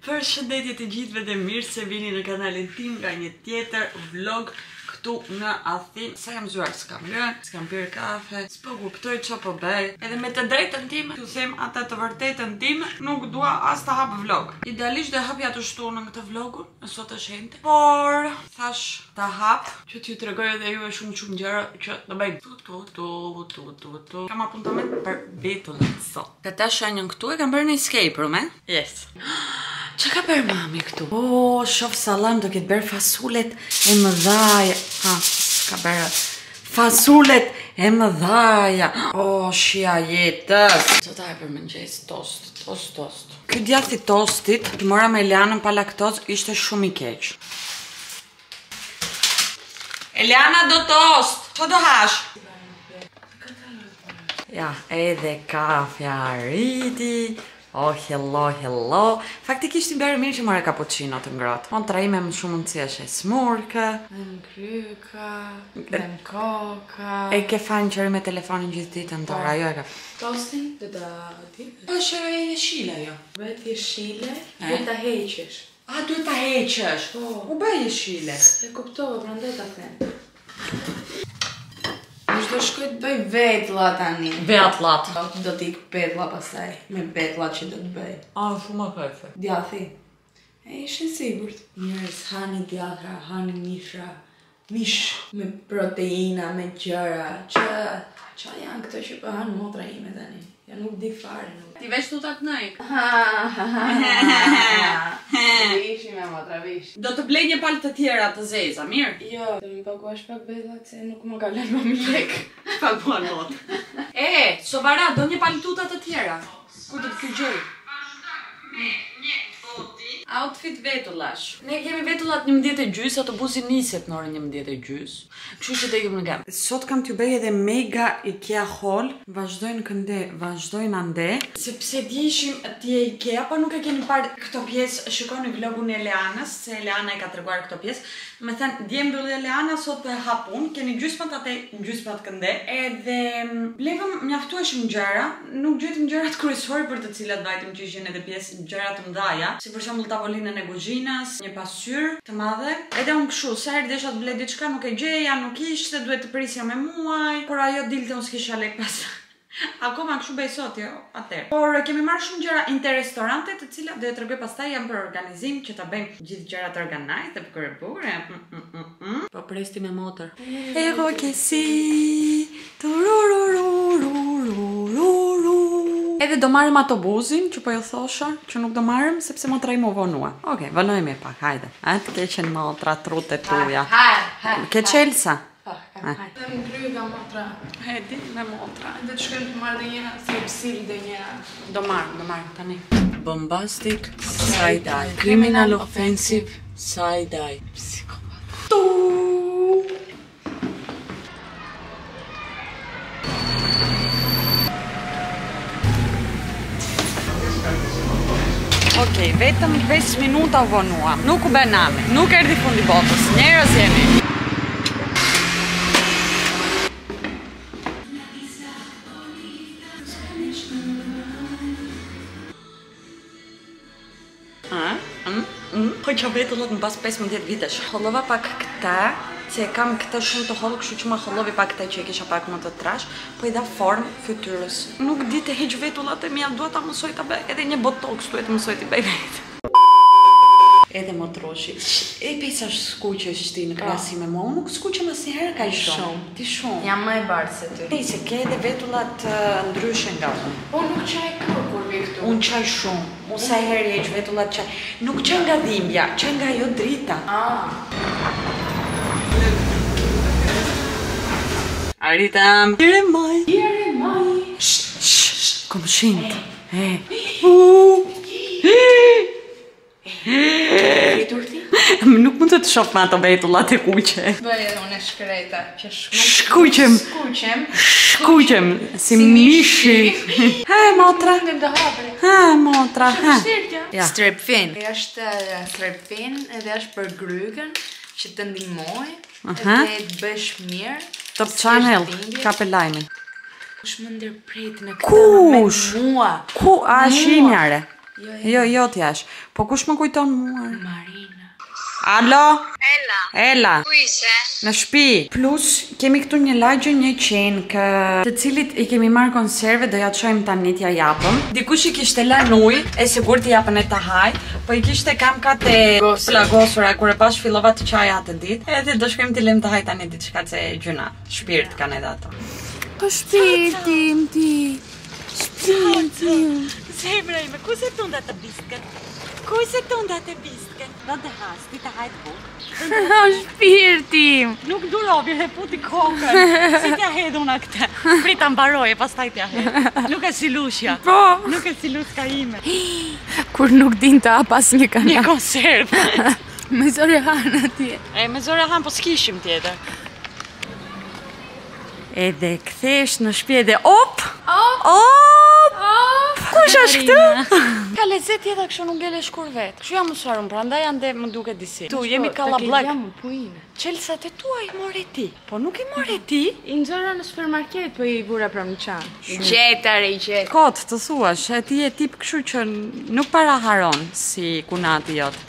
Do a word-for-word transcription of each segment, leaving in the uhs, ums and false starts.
Përshëndetje të gjithëve dhe mirë se vini në kanalin tim nga një tjetër vlog këtu në Athinë. Sa jam zgjuar, s'kam lënë, s'kam pirë kafe, s'po kuptoj çfarë po bëj. Edhe me të drejtën time, t'ju them atë të vërtetën time, nuk dua as të hap vlog. Idealisht do hapja të shtunën këtë vlogun, sot është hente. Por thash ta hap që t'ju tregoj edhe ju shumë shumë gjëra që do bëjmë. Tu tu tu tu tu tu. Kam apuntament për vetullën sot. Këta shenjën këtu e kam bërë në escape room, eh? Yes. Që ka bërë mami këtu? O, shof salam, do këtë bërë fasulet e më dhaja. Ha, s'ka bërë fasulet e më dhaja. O, shia jetës. Që ta e për mëngjes, tost, tost, tost. Këtë djathi tostit, të mora me Elianën pa laktoz, ishte shumë i keq. Eliana do tost, që do hash? Ja, edhe kafja rriti. Oh, hello, hello. Faktikisht i bërë mirë që mora cappuccino të ngrohtë. Montra ime më shumë mundësi është e smurkë. Me më kryka, me më koka. E ke fajnë qërë me telefonin gjithë ditën të rajo e ka. Tostin dhe da ti? është e jeshile jo. Vet jeshile, dhe ta heqesh. A, duhet ta heqesh? U bëj jeshile. E kuptova, prandaj ta them. Është do shkoj të bëj vetlla tani. Vetllat. Do t'ik petlla pastaj, me petlla që do të bëj. A, shumë a kajfe. Djathi. E ishe sigurt. Njerëz, hani djatra, hani mishra. Mish me proteina, me gjëra. Që, që janë këto që po hanë motra ime tani. Ja nuk di fare nuk. Ti veç tu ta kënaj. Vishi me motra, vishi. Do të blej një palë të tjera të zeza, mirë? Jo, do më paguash pak belat se nuk më ka lënë më lek. Paguan not. E, Sovara, do një palë tuta të tjera. Ku do të këgjoj? Me një foti. Outfit vetullash. Ne kemi vetullat njëmbëdhjetë e gjys, autobusi niset në orën njëmbëdhjetë e gjys. Kështu që tekim në gamë. Sot kam t'ju bëj edhe mega IKEA haul. Vazhdojnë kënde, vazhdojnë ande. Sepse dishim t'je IKEA, po nuk e keni parë këto pjesë, shikoni vlogun e Elianës, se Eliana e ka treguar këto pjesë. Me thënë, djemë bëllë Eliana sot për hapun, keni gjysmat atë gjysmat kënde. Edhe blevëm mjaftueshëm gjëra, nuk gjetëm gjërat kryesore për të cilat vajtëm që ishin edhe pjesë gjëra të mdhaja, si për shembull tavolinën e kuzhinës, një pasqyrë të madhe. Edhe unë kështu, sa herë desha të blej diçka, nuk e gjeja, nuk ishte, duhet të prisja me muaj, por ajo dilte unë s'kisha lek pas. Akoma kështu bëj sot, jo, atëherë. Por kemi marrë shumë gjëra interestorante të cilat do t'ju tregoj pastaj janë për organizim që ta bëjmë gjithë gjërat organized dhe bukur e bukur. Po presti me motor. Ego che si. Edhe do marrim autobusin që po ju thosha, që nuk do marrim sepse motra ime u vonua. Okej, vonojmë pak, hajde. Atë keqen motra trutet tuja. Ke Chelsea? Dhe më kryga motra. Hedi me motra. Dhe të shkojmë të marrë dhe një threpsil dhe një... Do marrë, do marrë, tani. Bombastic side-eye. Criminal offensive side-eye. Psikopat. Okej, vetëm pesë minuta u vonua. Nuk u bë name. Nuk erdhi fundi botës. Njerëz jemi. Po që vetullat në pas pesëmbëdhjetë vitesh. Hollova pak këta, që e kam këta shumë të hollë, kështu që ma hollovi pak këta që e kisha pak më të trash, po i dha formë fytyrës. Nuk di të heq vetullat e mia, duhet ta mësoj ta bëj, edhe një botox duhet të mësoj t'i bëj vetë. Edhe motroshi. E pesa skuqesh ti në krahasi me mua, unë nuk skuqem asnjëherë kaq shumë. Ti shumë. Jam më e bardhë se ty. Ti se ke edhe vetullat ndryshe nga unë. Po nuk qaj kur kur vi këtu. Unë qaj shumë. Unë sa herë heq vetullat qaj. Nuk qaj nga dhimbja, qaj nga ajo drita. Ah. Arritëm. Here am I. Here am I. Shh, shh, shh. Kom shint. E. Uuu. Fritur ti? Nuk mund të të shof me ato vetullat e kuqe. Bëj edhe unë e shkreta. Shkuqem. Shkuqem. Shkuqem. Si mishi. Ha, motra. Ndem të hapri. Ha, motra. Ha. Ja. Strepfin. Është strepfin edhe është për grygën që të ndihmoj. Edhe të bësh mirë. Top Channel, kape lajmin. Kush më ndërpret në Kush? Mua. Ku? A është i mjare? Jo, jo t'jash. Po kush më kujton mua? Marina. Alo? Ela. Ela. Ku ishe? Në shtëpi. Plus, kemi këtu një lagje një qenë kë të cilit i kemi marrë konserve, do ja të shojmë tani t'ja japëm. Dikush i kishte lënë ujë, e sigurt t'i japën e të haj, po i kishte kamkat e plagosura kur e pas fillova të qaj atë ditë. Edhe do shkojmë t'i lëm të haj tani diçka se gjuna. Shpirt kanë edhe ato. Po shpirtim ti. Shpirtim. Zemra ime, ku se tunda të biskët? Ku se tunda të biskët? Do të has, ti të hajtë bukë. O shpirtim. Nuk durovi, he puti kokën. Si t'ja hedh una këtë? Prita mbaroje, pastaj t'ja hedh. Nuk e si lushja. Po. Nuk e si lushka ime. Kur nuk din të apas një kanal. Një konservë. Me zore hanë atje. E, me zore hanë, po s'kishim tjetër. Edhe kthesh në shtëpi edhe op! Op! Op! Op! Kush është këtu? Ka lezet tjetër kështu nuk ngelesh kur vetë. Kështu jam mësuar unë, prandaj ande më duke disi. Tu jemi kalla blak. Çelsat e tuaj more ti. Po nuk i more ti? I nxora në supermarket, po i vura pra në qanë. I gjetare, i gjetë. Kot, të thuash, e ti e tip kështu që nuk para haron si kunati jot.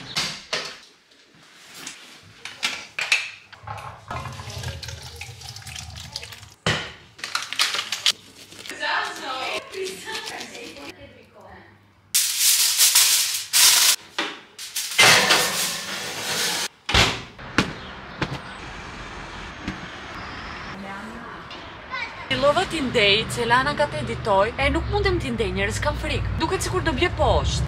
Fillova t'i ndej, që Elana ka të editoj, e nuk mundem t'i ndej, njerës kam frikë. Duket sikur do bje poshtë.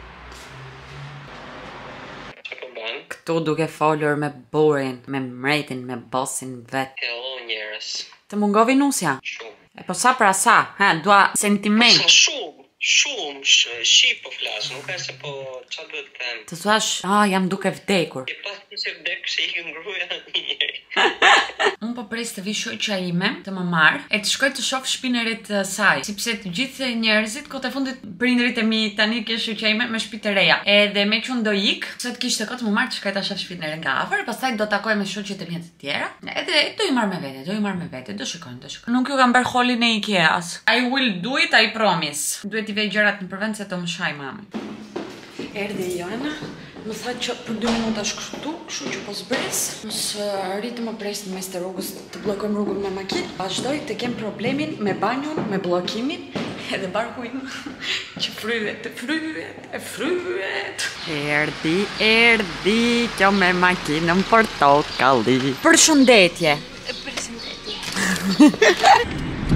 Këtu duke folur me burin, me mretin, me bosin vet. Hello njerës. Të mungovi nusja? Shumë. E po sa pra sa, ha, dua sentiment. Shumë, shumë, shqip po flasë, nuk e se po, qa duhet të them. Të thuash, ah, jam duke vdekur. E pas në se vdek se i ngruja njëri. Unë po pres të vi shoqja ime të më marrë e të shkoj të shoh shtëpinë e re të saj, sepse të gjithë njerëzit kohë e fundit prindërit e mi tani ke shoqja ime me shtëpi të reja. Edhe me që unë do ik, se të kishte kohë të më marrë të shkoj ta shoh shtëpinë e re nga afër, pastaj do takoj me shoqjet e mia të tjera. Edhe do i marr me vete, do i marr me vete, do shikojmë, do shikojmë. Nuk ju kam bërë holin e Ikeas. I will do it, I promise. Duhet i vej gjërat në përvend se të më shaj mami. Erdhi Joana. Më thë që për dy minuta shkështu, kështu që po zbres, mos rritë më presë në mes të rrugës të blokojmë rrugën me makinë, vazhdoj të kem problemin me banjon, me blokimin, edhe barkuin që fryet, e fryet, e fryet. Erdi, erdi, kjo me makinën portokalli. Përshëndetje. Përshëndetje.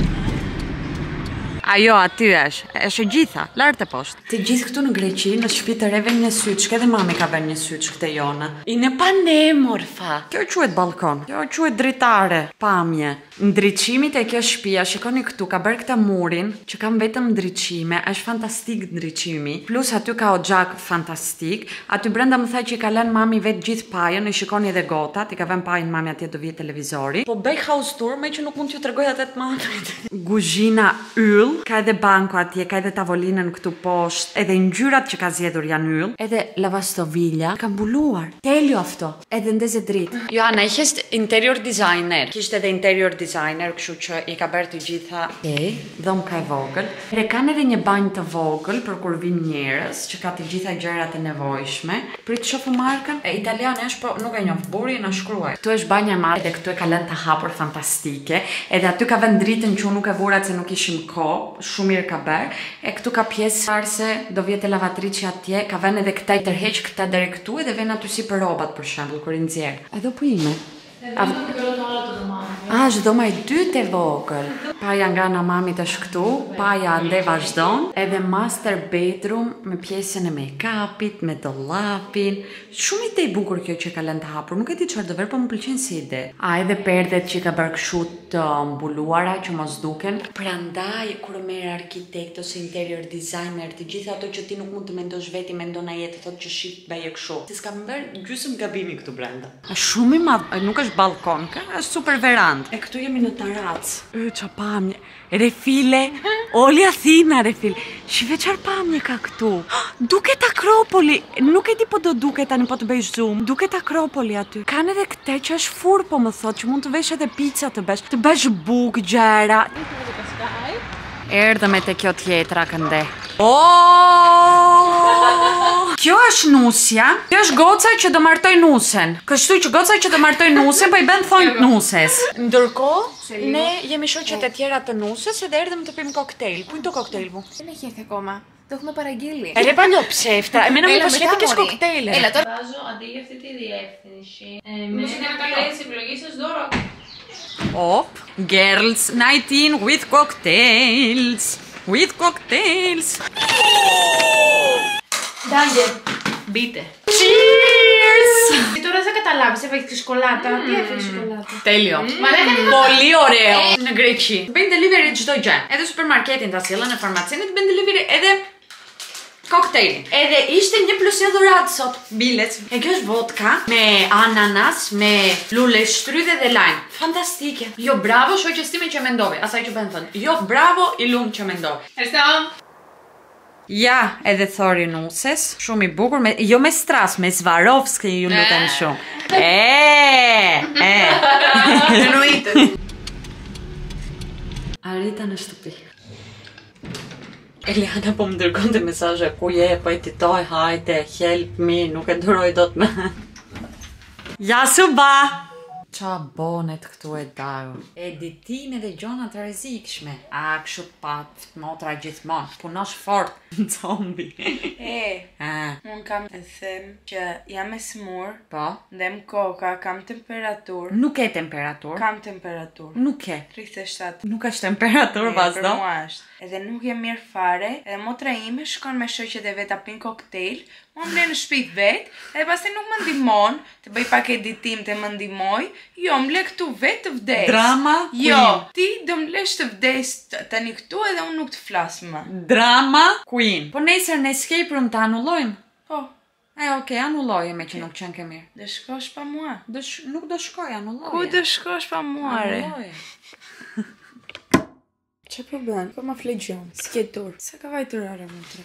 Ajo, aty është, është e gjitha, lartë e poshtë. Të gjithë këtu në Greqi, në shtëpi të reve një syçk, edhe mami ka bërë një syçk te Jona. I në pane, morfa. Kjo quhet balkon, kjo quhet dritare, pamje. Ndriçimit e kjo shtëpia, shikoni këtu, ka bërë këtë murin, që kam vetëm ndriçime, është fantastik ndriçimi. Plus aty ka oxhak fantastik. Aty brenda më tha që i ka lënë mami vetë gjithë pajën, e shikoni edhe gotat, i ka vënë pajën mami atje do vije televizori. Po bëj house tour, me që nuk mund t'ju tregoj atë të mamit. Kuzhina yll. Ka edhe banko atje, ka edhe tavolinën këtu poshtë, edhe ngjyrat që ka zgjedhur janë yll, edhe lavastovilla ka mbuluar. Teljo afto, edhe ndezë dritë. Joana, i hest interior designer. Kishte edhe interior designer, kështu që i ka bërë të gjitha. Okej, dhomë ka e vogël. Re kanë edhe një banjë të vogël për kur vinë njerëz, që ka të gjitha gjërat e nevojshme. Prit të shohë markën. E italiane është, po nuk e njoh. Buri na shkruaj. Këtu është banja e madhe, edhe këtu e ka lënë të hapur fantastike. Edhe aty ka vënë dritën që unë nuk e vura se nuk ishim kohë. Shumë mirë ka bërë. E këtu ka pjesë arse do vjetë lavatriçi atje, ka vënë edhe këta i tërheq këta deri këtu edhe vjen aty si për rrobat për shembull kur i nxjerr. Edhe po ime. A, është dhoma e dytë e vogël. Paja nga ana mamit është këtu, paja ande vazhdon, edhe master bedroom me pjesën e make-upit, me dollapin. Shumë ide i bukur kjo që ka lënë të hapur, nuk e di çfarë do ver, po më pëlqen si ide. A, edhe perdet që ka bërë kështu të mbuluara që mos duken. Prandaj kur merr arkitekt ose interior designer, të gjitha ato që ti nuk mund të mendosh veti, mendon ai jetë thotë që shit bëje kështu. Ti s'ka bërë gjysmë gabimi këtu brenda. Është shumë i madh, nuk është balkon, ka është super verandë. E këtu jemi në tarac. E qa pamje. Refile, Oli Athina refile. Shive qar pamje ka këtu. Duket Akropoli. Nuk e di po do duket tani po të bëj zoom. Duket Akropoli aty. Kanë edhe këte që është fur po më thot që mund të vesh edhe pizza të besh. Të besh buk, gjera. Erdhëm e te kjo tjetra kënde. Oh! Kjo është nusja, kjo është goca që do martoj nusen. Kështu që goca që do martoj nusen, po i bën thonjt nuses. Ndërkohë, ne jemi shoqet e tjera të nusës edhe erdhëm të pim koktejl. Kujto koktejl bu? Δεν έχει έρθει ακόμα. Το έχουμε παραγγείλει. Ρε παλιό ψεύτα, εμένα μου υποσχέθηκες κοκτέιλ. Έλα τώρα. Βάζω αντί για αυτή τη διεύθυνση. Με τις επιλογές σας δώρο. Op, girls nineteen with cocktails. With cocktails. Ντάγκερ. Μπείτε. Cheers! Και τώρα δεν καταλάβεις, έφαγες και σκολάτα. Τι έφαγες σκολάτα? Τέλειο. Μα δεν είναι Πολύ ωραίο. Në Greqi. Bëjnë delivery çdo gjë. Edhe supermarketin ta sjellën në farmacinë, bëjnë delivery edhe koktejlin. Edhe ishte një plus një dhuratë sot. Bilet. E kjo është vodka me ananas, me lule shtrydhe dhe lajm. Fantastike. Jo bravo shoqes time që mendove, asaj që bën thënë. Jo bravo i lum që mendove. Ευχαριστώ. Ja, edhe thori nuses, shumë i bukur, me, jo me stras, me Swarovski ju lutem shumë. E, e. Genuitët. Arita në shtëpi. Eliana po më dërgonte mesazhe, ku je, po editoj, hajde, help me, nuk e duroj dot më. Ja suba! Qa bonet këtu e daru? Editime dhe gjona të rrezikshme. A, kështu pat, motra gjithmonë, punosh fort, zombi. E, A, unë kam të them që jam e smur, po? ndem koka, kam temperatur, Nuk e temperatur. kam temperatur. Nuk e. tridhjetë e shtatë. Nuk është temperatur, E, vazhdo. Për mua është. Edhe nuk jam mirë fare, edhe motra ime shkon me shoqet e veta pin koktejl, mua më le në shtëpi vet, edhe pastaj nuk më ndihmon, të bëj pak editim të më ndihmoj, jo, më le këtu vet të vdes. Drama Jo, queen. ti do më lesh të vdes t- tani këtu edhe unë nuk të flas më. Drama queen. Po nesër në escape room të anullojmë? Po, E, okej, anulloje me që nuk qenë ke mirë. do shkosh pa mua. Do sh nuk do shkoj, anulloje. Ku do shkosh pa mua, re? Anulloje. Që problem? Po ma flegjon, s'ketur. Sa ka vajtur ara motra?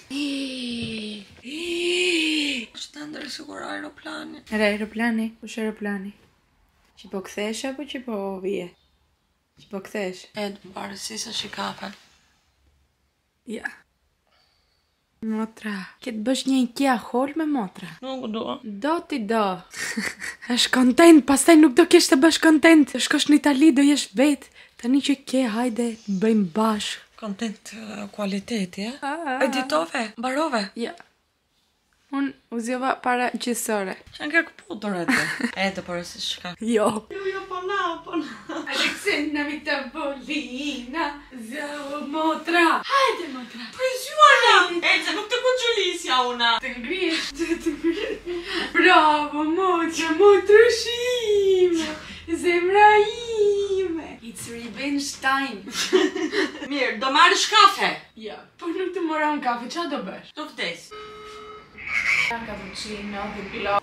Është të ndërë sigur aeroplani. Era aeroplani? Kush aeroplani? Që po kthesh apo që po vije? Që po kthesh? E, të më parë si sa shikafe. Ja. Motra, ke të bësh një IKEA hall me motra? Nuk do. Do ti do. Është kontent, pastaj nuk do kesh të bësh kontent. Të shkosh në Itali, do jesh vet. Tani që ke, hajde, të bëjmë bashk. Content uh, qualiteti, eh? Ah. Editove, mbarove. Ja. Unë u zjova para gjithësore. Që në kërë këputur e të. E të përë si shka. Jo. Jo, jo, po na, po na. Aleksandra mi të bolina, zjavo motra. Hajde motra. Prezjuana! E që nuk të këngjulisja una. Të ngrihesh, të të ngrihesh. Bravo motra, motra shime. Zemra ime. It's revenge time. Mirë, do marrë shkafe. Ja, po nuk të mora unë kafe, qa do bësh? Do vdes. Cappuccino, di blog.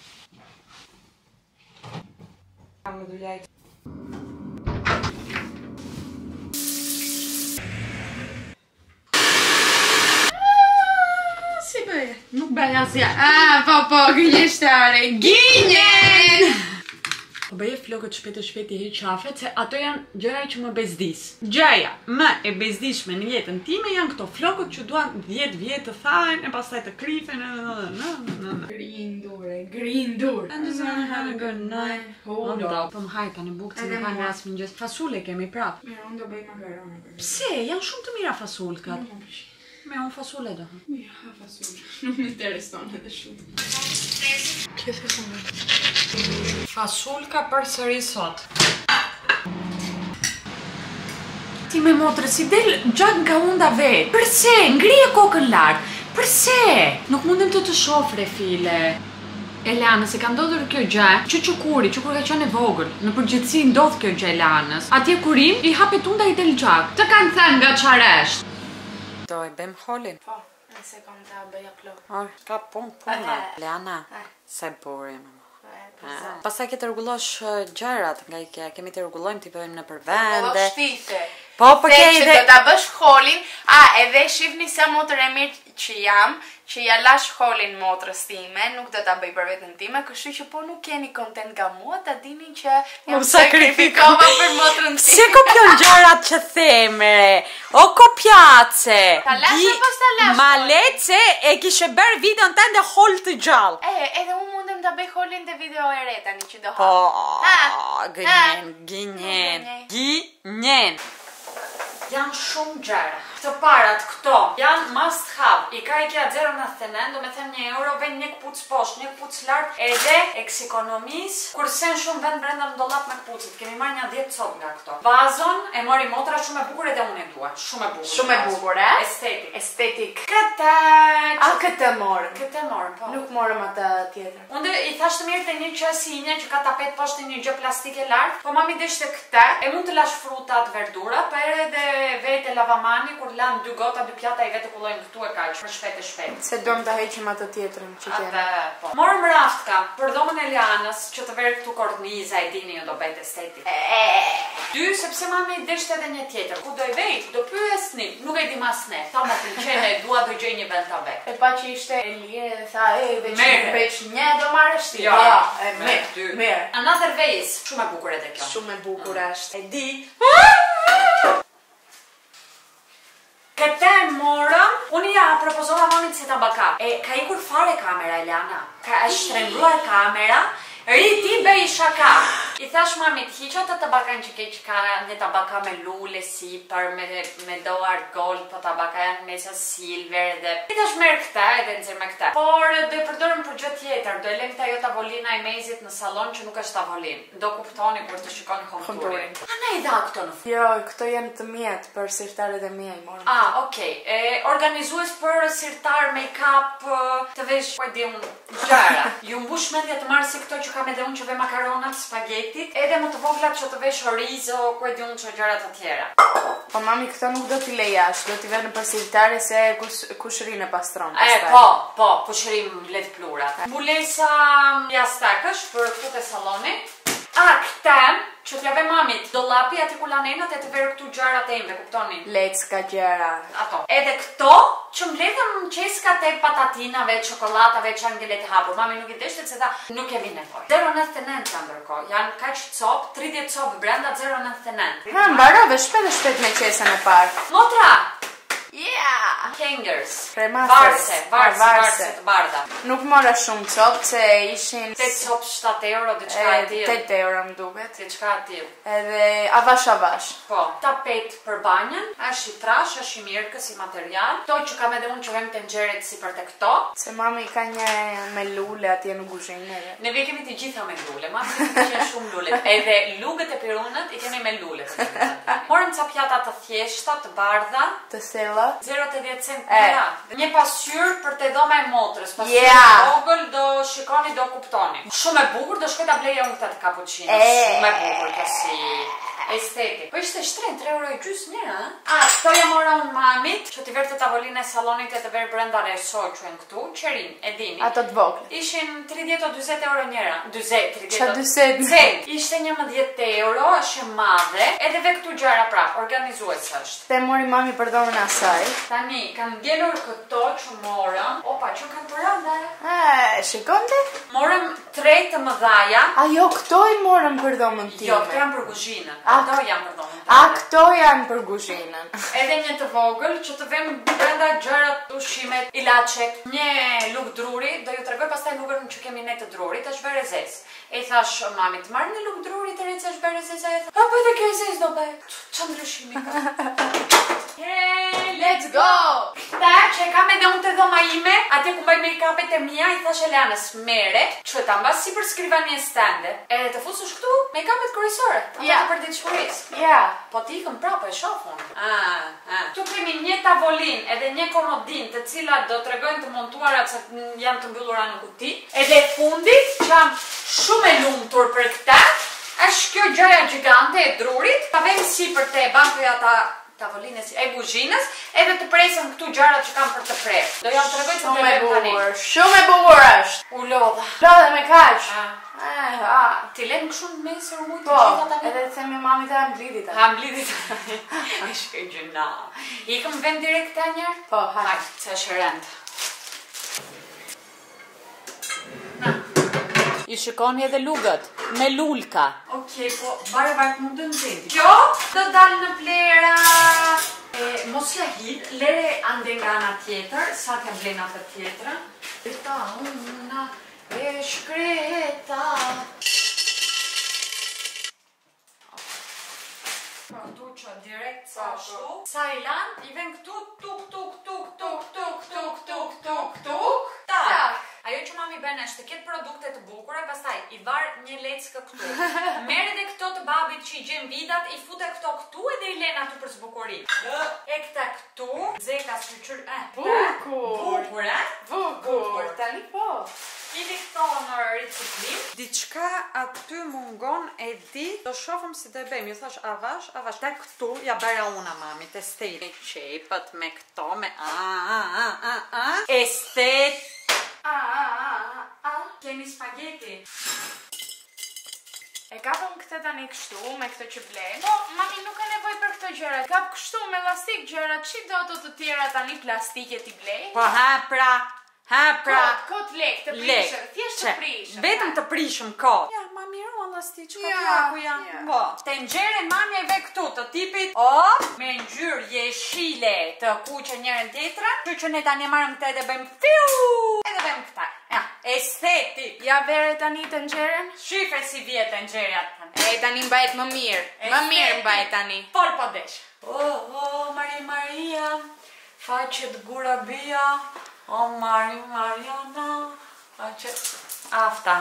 Kam me du jajtë. Si bëje? Nuk bëj asja. Ah, po, po, gënjeshtare. Gënjen! Po bëje flokët shpejt e shpejt i hiq qafet, se ato janë gjëra që më bezdis. Gjëja më e bezdishme në jetën time janë këto flokët që duan dhjetë vjetë të thajnë, e pastaj të krifen, e në në në në në. Grindur, e grindur. And just wanna have a good night. Hold on. Po më hajt tani bukë, që Edhe më hajnë mua. asë më njës. Fasule kemi prap. Mirë, unë do bëj makarone për Pse, janë shumë të mira fasulkat. Nuk më pëlqen. Me unë fasule do. Ja, fasull. Nuk më intereson edhe shumë. Kjo the shumë. Fasulka për sëri sot. Ti me motrë, si del gjak nga unda vetë. Përse? Ngrije kokën lartë. Përse? Nuk mundem të të shofre, file. Eliana, se ka ndodhur kjo gjë, që që kuri, që kur ka qenë e vogël, në përgjithësi ndodh kjo gjë Elianës. Atje kurim, i hapet unda i del gjak. Të kanë thënë nga qaresht. Do e bëm holin. Po, nëse kam të bëja plot. Or, ka pun puna. Eliana, se burim. Pastaj ke të rregullosh gjërat nga IKEA, kemi të rregullojmë, t'i bëjmë në përvende. Shtite. Po, po ke që edhe... do ta bësh holin, a edhe shihni sa motër e mirë që jam, që ja lash holin motrës time, nuk do ta bëj për veten time, kështu që po nuk keni kontent nga mua, ta dini që jam sakrifikova për motrën time. Se kopjon gjërat që theme, o kopjace. Ta lash apo s'ta lash? Ma letë se e kishe bërë videon tënde hol të gjallë. E, edhe unë mundem ta bëj holin të video e re tani që do ha. Po, gënjen, gënjen, gënjen. Janë shumë gjëra. Këto parat këto janë must have. I ka i kja zero nëntëdhjetë e nëntë, do me them një euro, ven një këpuc poshtë, një këpuc lartë, edhe eks ekonomis, kursen shumë vend brenda në dollap me këpucit. Kemi marrë një dhjetë copë nga këto. Vazon e mori motra shumë e bukur edhe unë e dua. Shumë e bukur. Shumë e bukur, e? Estetik. Estetik. Këtë. A këtë morëm? Këtë morëm, po. Nuk morëm atë tjetër. Unë i thash të mirë të një që si një që ka tapet poshtë një gjë plastike lartë, po mami deshte këtë. E mund të lash frutat, verdura, për edhe vete lavamani kur lan dy gota, dy pjata i vetë kullojnë këtu e kaq, për shpejt e shpejt. Se duam ta heqim atë tjetrën që kemi. Atë, po. Morëm raftka për dhomën e Lianës që të verë këtu korniza, e dini ju do bëjt estetik. Dy, sepse mami deshte edhe një tjetër. Ku do i vejt, do pyesni, nuk e di mas ne. Tha më pëlqen e dua do gjej një vend ta vej. E pa që ishte e lirë dhe tha, e, veç, Mere. veç një do marrësh ti. Jo, Ja, e me mirë, dy. mirë. Another vase, shumë e bukur edhe kjo. Shumë e bukur është. E di. Këtë e morëm, unë ja propozova mamit se ta baka. E, ka ikur fare kamera, Eliana. Ka e shtrembruar kamera. Riti bëj shaka. I thash mamit, hiqa të tabakan që ke që ka një tabaka me lule, sipër, me, me do argold, po tabaka janë mesa silver dhe... I thash merë këta edhe nëzirë me këta. Por do i përdorëm për gjë tjetër, do e lem këta jo tavolina e mezit në salon që nuk është tavolin. Do kuptoni kur të shikoni konturin. A ne i dha këto në fund? Jo, këto janë të mjetë për sirtarët e mia i morëm. Ah, okej. Okay. Organizues për sirtar, make-up, të vesh, po e di unë, gjara. Ju mbush mendja të marrë si këto që kam edhe unë që ve makaronat, spagetit, edhe më të voglat që të vesh orizo, ku e di unë që gjërat të tjera. Po mami, këto nuk do t'i lejash, do t'i venë në përsirtare se kushërinë e pastron. E, po, po, kushërim let plurat. Mbulesa jastakësh për këtu të saloni. A, këtem, që t'ja ve mamit, dollapi ati ku lanenat e të verë këtu gjërat e imve, kuptoni? Lecka gjëra. Ato. Edhe këto, që mbledhëm qeskat e patatinave, çokolatave, që angelet hapur. Mami nuk i deshtet se tha, nuk kemi nevojë. zero nëntëdhjetë e nëntë ndërkohë. Janë kaq copë, tridhjetë copë brenda zero nëntëdhjetë e nëntë. Ha, mbarove shpejt e shpejt me qesën e parë. Motra! Yeah! Hangers. Kremasters. Varse, varse, varse. varse të bardha. Nuk mora shumë copë, se ishin... tetë copë shtatë euro, diçka e tillë. tetë euro më duket. Diçka e tillë. Edhe avash avash. Po, tapet për banjën, është i trash, është i mirë si material. Kto që kam edhe unë që vem tenxheret si për te këto. Se mami ka një me lule atje në kuzhinë. Ne vi kemi të gjitha me lule, mami që shumë lule. Edhe lugët e pirunët i kemi me lule. Morëm ca pjata të thjeshta, të bardha, të thella. zero të dhjetë cent para. Një pasqyrë për të dhoma e motrës. Pasqyrë Yeah. vogël do shikoni, do kuptoni. Shumë e bukur, do shkoj ta bleja unë këtë cappuccino. Shumë e bukur kjo si estetik. Po ishte shtrenjtë, tre euro e gjys njëra, ha? Ah, këto ja mora unë mamit, që t'i verë të tavolinë e salonit e të verë brenda reso quen këtu, qerin, e dini. Ato të vogla. Ishin tridhjetë o dyzet euro njëra. dyzet, tridhjetë. Qa dyzet? Cel, ishte njëmbëdhjetë euro, është e madhe, edhe ve këtu gjara prap, organizues është. Te mori mami për dhomën asaj. Tani, kanë ngelur këto që morëm, opa, që kanë të rënda. E, shikonte? Morëm tre të mëdhaja. A jo, këto i morëm për dhomën time. Jo, këto janë për kuzhinën. A, Këto janë për dhomën. A, këto janë për kuzhinën. Edhe një të vogël që të vem brenda gjërat, ushimet, ilaçet, një luk druri, do ju tregoj pastaj lukën që kemi ne të drurit, është bërë zez. E i thash mamit, marrë një luk druri të rritë është bërë zez, e thash, a po edhe kjo zez do bëjë, që ndryshimi ka. Hey, let's go! Ta që e kam edhe unë të dhoma ime, atje ku mbaj make-upet e mia, i thash Elianës, mere, që ta mbas si për skrivanie stande, edhe të fusush këtu, make-upet kryesore, Ja. për ditë shkurisë. Ja. Po ti ikëm prapë e shofun. Ah, ah. Tu kemi një tavolin edhe një komodin të cilat do të regojnë të montuara që janë të mbyllura në kuti. Edhe fundit që jam shumë e lumtur për këta, është kjo gjëja gjigante e drurit. Ta vem si për te bankoja ta tavolinës e kuzhinës, edhe të presëm këtu gjërat që kam për të prerë. Do ja tregoj se do e bëjmë tani. Shumë e bukur është. U lodha. Lodhe me kaq. Eh, ah, ti lën kështu në mes sër mujt të Po, gjitha tani. edhe të themi mami ta mblidhi tani. Ha mblidhi tani. Ai shkoj gjëna. Ikëm vend direkt ta një? Po, hajde. Hajde, se është rend. I shikoni edhe lugët, me lulka. Okej, po, bare bare nuk të nëzindi. Kjo do dalë në plera. E, mos ja hit, lere ande nga ana tjetër, sa të blena të tjetëra. Eta una e shkreta. Këtu që direkt sa ashtu. Sa i lan, i ven këtu, tuk, tuk, tuk, tuk, tuk, tuk, tuk, tuk, tuk, tak. Ajo që mami bën është të ketë produkte të bukura, pastaj i var një leckë këtu. Merr edhe këto të babit që i gjen vidat, i fute këto këtu edhe i len aty për zbukuri. E këta këtu, zeka shqyr, eh, Bukur. bukur, eh? Bukur. Tani po. Ili këto në riciklim. Diçka aty mungon e di, do shohëm si do e bëjmë. Ju thash avash, avash. Te këtu ja bëra una mami, te stej. Me qepët, me këto, me a a a a a. Estet. A, a, a, a. Kemi spaghetti. E kapëm këtë tani kështu, me këtë që blej. Po, mami nuk ka nevoj për këtë gjëra. Kap kështu me lastik gjëra, që do të të tjera tani plastike ti blej? Po ha pra, ha pra. Kot, kot lek, të prishëm, thjesht të prishëm. Vetëm të prishëm kot. Ja, mami ruan lastik, që ka plaku janë. Po, tenxhere mami e ve këtu të tipit, o, me ngjyrë jeshile të kuqe njërën tjetra, që që ne tani marrëm këtë edhe bëjmë fiu, edhe bëjmë këta. Ja, estetik. Ja vere tani të nxeren? Shifre si vjetë tenxherja të tani. E, tani mbajt më mirë. Më mirë mbajt tani. Fol po desh. Oh, oh, Mari Maria, faqet gura bia, oh, Mari Mariana, faqet... Afta.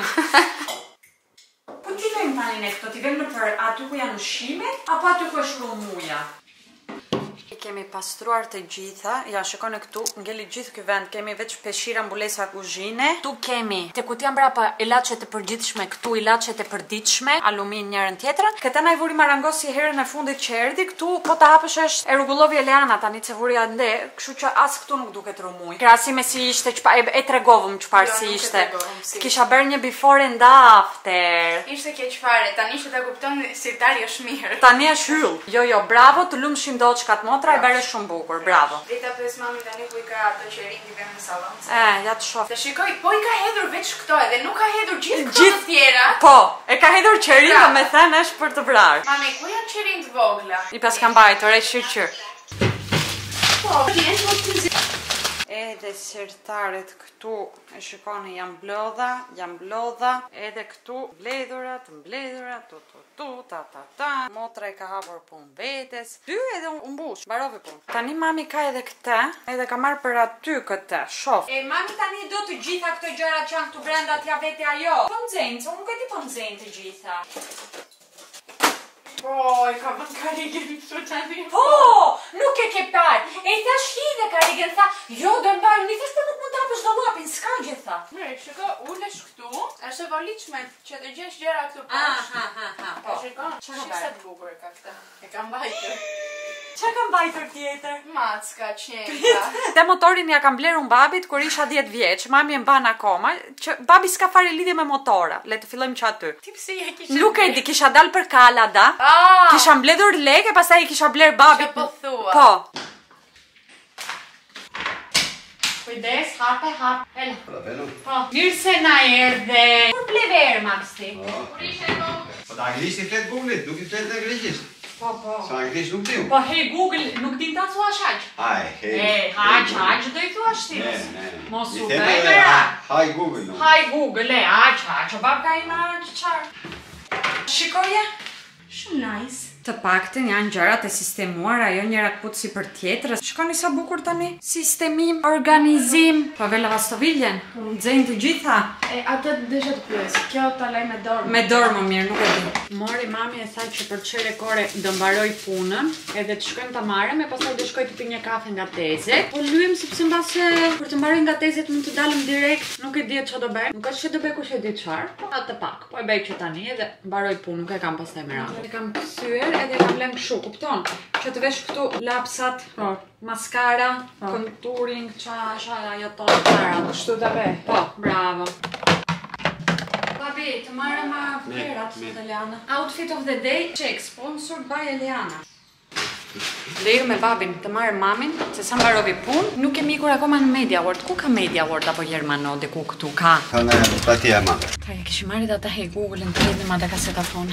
Po ti vem tani ne këto, ti vem në për aty ku janë ushqimet, apo aty ku është rumuja? Kemi pastruar të gjitha, ja shikoni këtu, ngeli gjithë ky vend, kemi veç peshira mbulesa kuzhine. Tu kemi, te ku t'jam brapa ilaçet e përgjithshme, këtu ilaçet e përditshme, alumin njërën tjetrën. Këta na i vuri marangosi herën e fundit që erdhi, këtu po ta hapësh është e rregullovi Eleana tani që vuri ande, kështu që as këtu nuk duket rumuj. Krahasime si ishte, çpa e, e tregovëm çfarë Jo, si nuk e ishte. tregovëm si. Kisha bërë një before and after. Ishte keq fare, tani që ta kupton si tari është mirë. Tani është hyll. Jo, jo, bravo, të lumshim doçkat motra, e bërë shumë bukur, bravo. Rita pes mami tani ku i ka ato që rinti vem në sallon. E, ja të shoh. Të shikoj, po i ka hedhur veç këto edhe nuk ka hedhur gjithë këto të tjera. Po, e ka hedhur qerin, po me thënë është për të vrarë. Mami, ku janë qerin të vogla? I pas kam bajtur, e shqyqyr. Po, vjen po të zi... Edhe sirtaret këtu, e shikoni, jam blodha, jam blodha, edhe këtu, mbledhurat, mbledhurat, tu, tu, tu, ta, ta, ta. Motra e ka hapur pun vetes. Dy edhe unë mbush, barovi pun. Tani mami ka edhe këta, edhe ka marrë për aty këtë, shof. E mami tani do të gjitha këto gjëra që janë këtu brenda t'ja vete ajo. Po nxenë, se unë nuk e di po nxenë të gjitha. Po, i ka vën karigën këtu tani. Po, nuk e ke parë. E i thash hidhe karigën, tha, jo do në parë, një thash për nuk mund të hapësh do lapin, s'ka gjitha. Mirë, shiko, ulesh këtu, është e voliqme që të gjesh gjera këtu Ah, poshtë. ha, ha, ha, po. E shikon, Qa ka shisa bërë? të bukur ka këta. E kam bajtur. Qa kam bajtur tjetër? Macka, qenka. Te motorin ja kam blerë unë babit kur isha dhjetë vjeç, mami e mban akoma, që babi s'ka fare lidhje me motora. Le të fillojmë që aty. Ti pse ja kishe Nuk e di, kisha dal për Kalada, Ah, kisha mbledhur lekë, pastaj i kisha bler babit. Që po thua. Po. Kujdes, hape, hape. El. Prapenu? Po, mirë se na erdhe. Kur ble verë, Maxi? Kur ishe Po të anglisht i flet Google-it, nuk i flet në anglisht. Po, po. Sa anglisht nuk tiu. Po, hej, Google, nuk din ta thua shaq. Haj, hej. E, haq, haq, do i thua shti. Ne, ne. Mos u I them bëj edhe, mëra. Haj Google, no. Haj, Google, e, haq, haq, o babka i ma qarë. Shikoje. Shumë nice. Të pakten janë gjërat e sistemuara, jo njëra këput si për tjetrës. Shikoni sa bukur tani. Sistemim, organizim. Po ve lavastoviljen, nxejnë të gjitha. E atë desha të pyes. Kjo ta laj me dorë. Me dorë më mirë, nuk e di. Mori mami e tha që për çere kore do mbaroj punën, edhe të shkojmë ta marrëm, e pastaj do shkoj të pi një kafe nga Tezet. Po lyem sepse mbase për të mbaroj nga Tezet mund të dalëm direkt, nuk e di çfarë do bëj. Nuk është që do bëj kush e di çfarë, po atë pak. Po e bëj që tani edhe mbaroj punën, nuk e kam pastaj me radhë. E kam kthyer edhe e kam lënë kështu, kupton? Që të vesh këtu lapsat, po, maskara, contouring, qa, qa, ajo tonë para. Kështu ta bëj. Po, bravo. Babi, të marrëm flerat të Eliana. Outfit of the day, check, sponsored by Eliana. Lejë me babin të marrë mamin, se sa mbarovi punë, nuk kemi ikur akoma në Media World. Ku ka Media World apo Germano, dhe ku këtu ka? Ka në patia ma. Ta e kishim marrë ata hej Google-in të redhi ma dhe kasetafonin.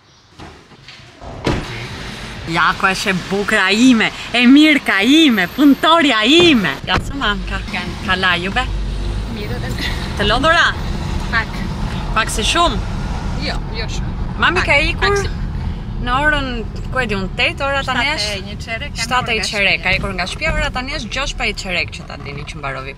Jako është e bukra ime, e mirka ime, punëtorja ime. Ja së mamka, ka la jube? Mirë dhe Të lodhura? pak. Pak se shumë? Jo, jo shumë. Mami ka ikur në orën, ku e di unë, tetë, ora tani është një çerek. shtatë i qerek, ka ikur nga shtëpia, ora tani është gjashtë pa i qerek që ta dini që mbarovi.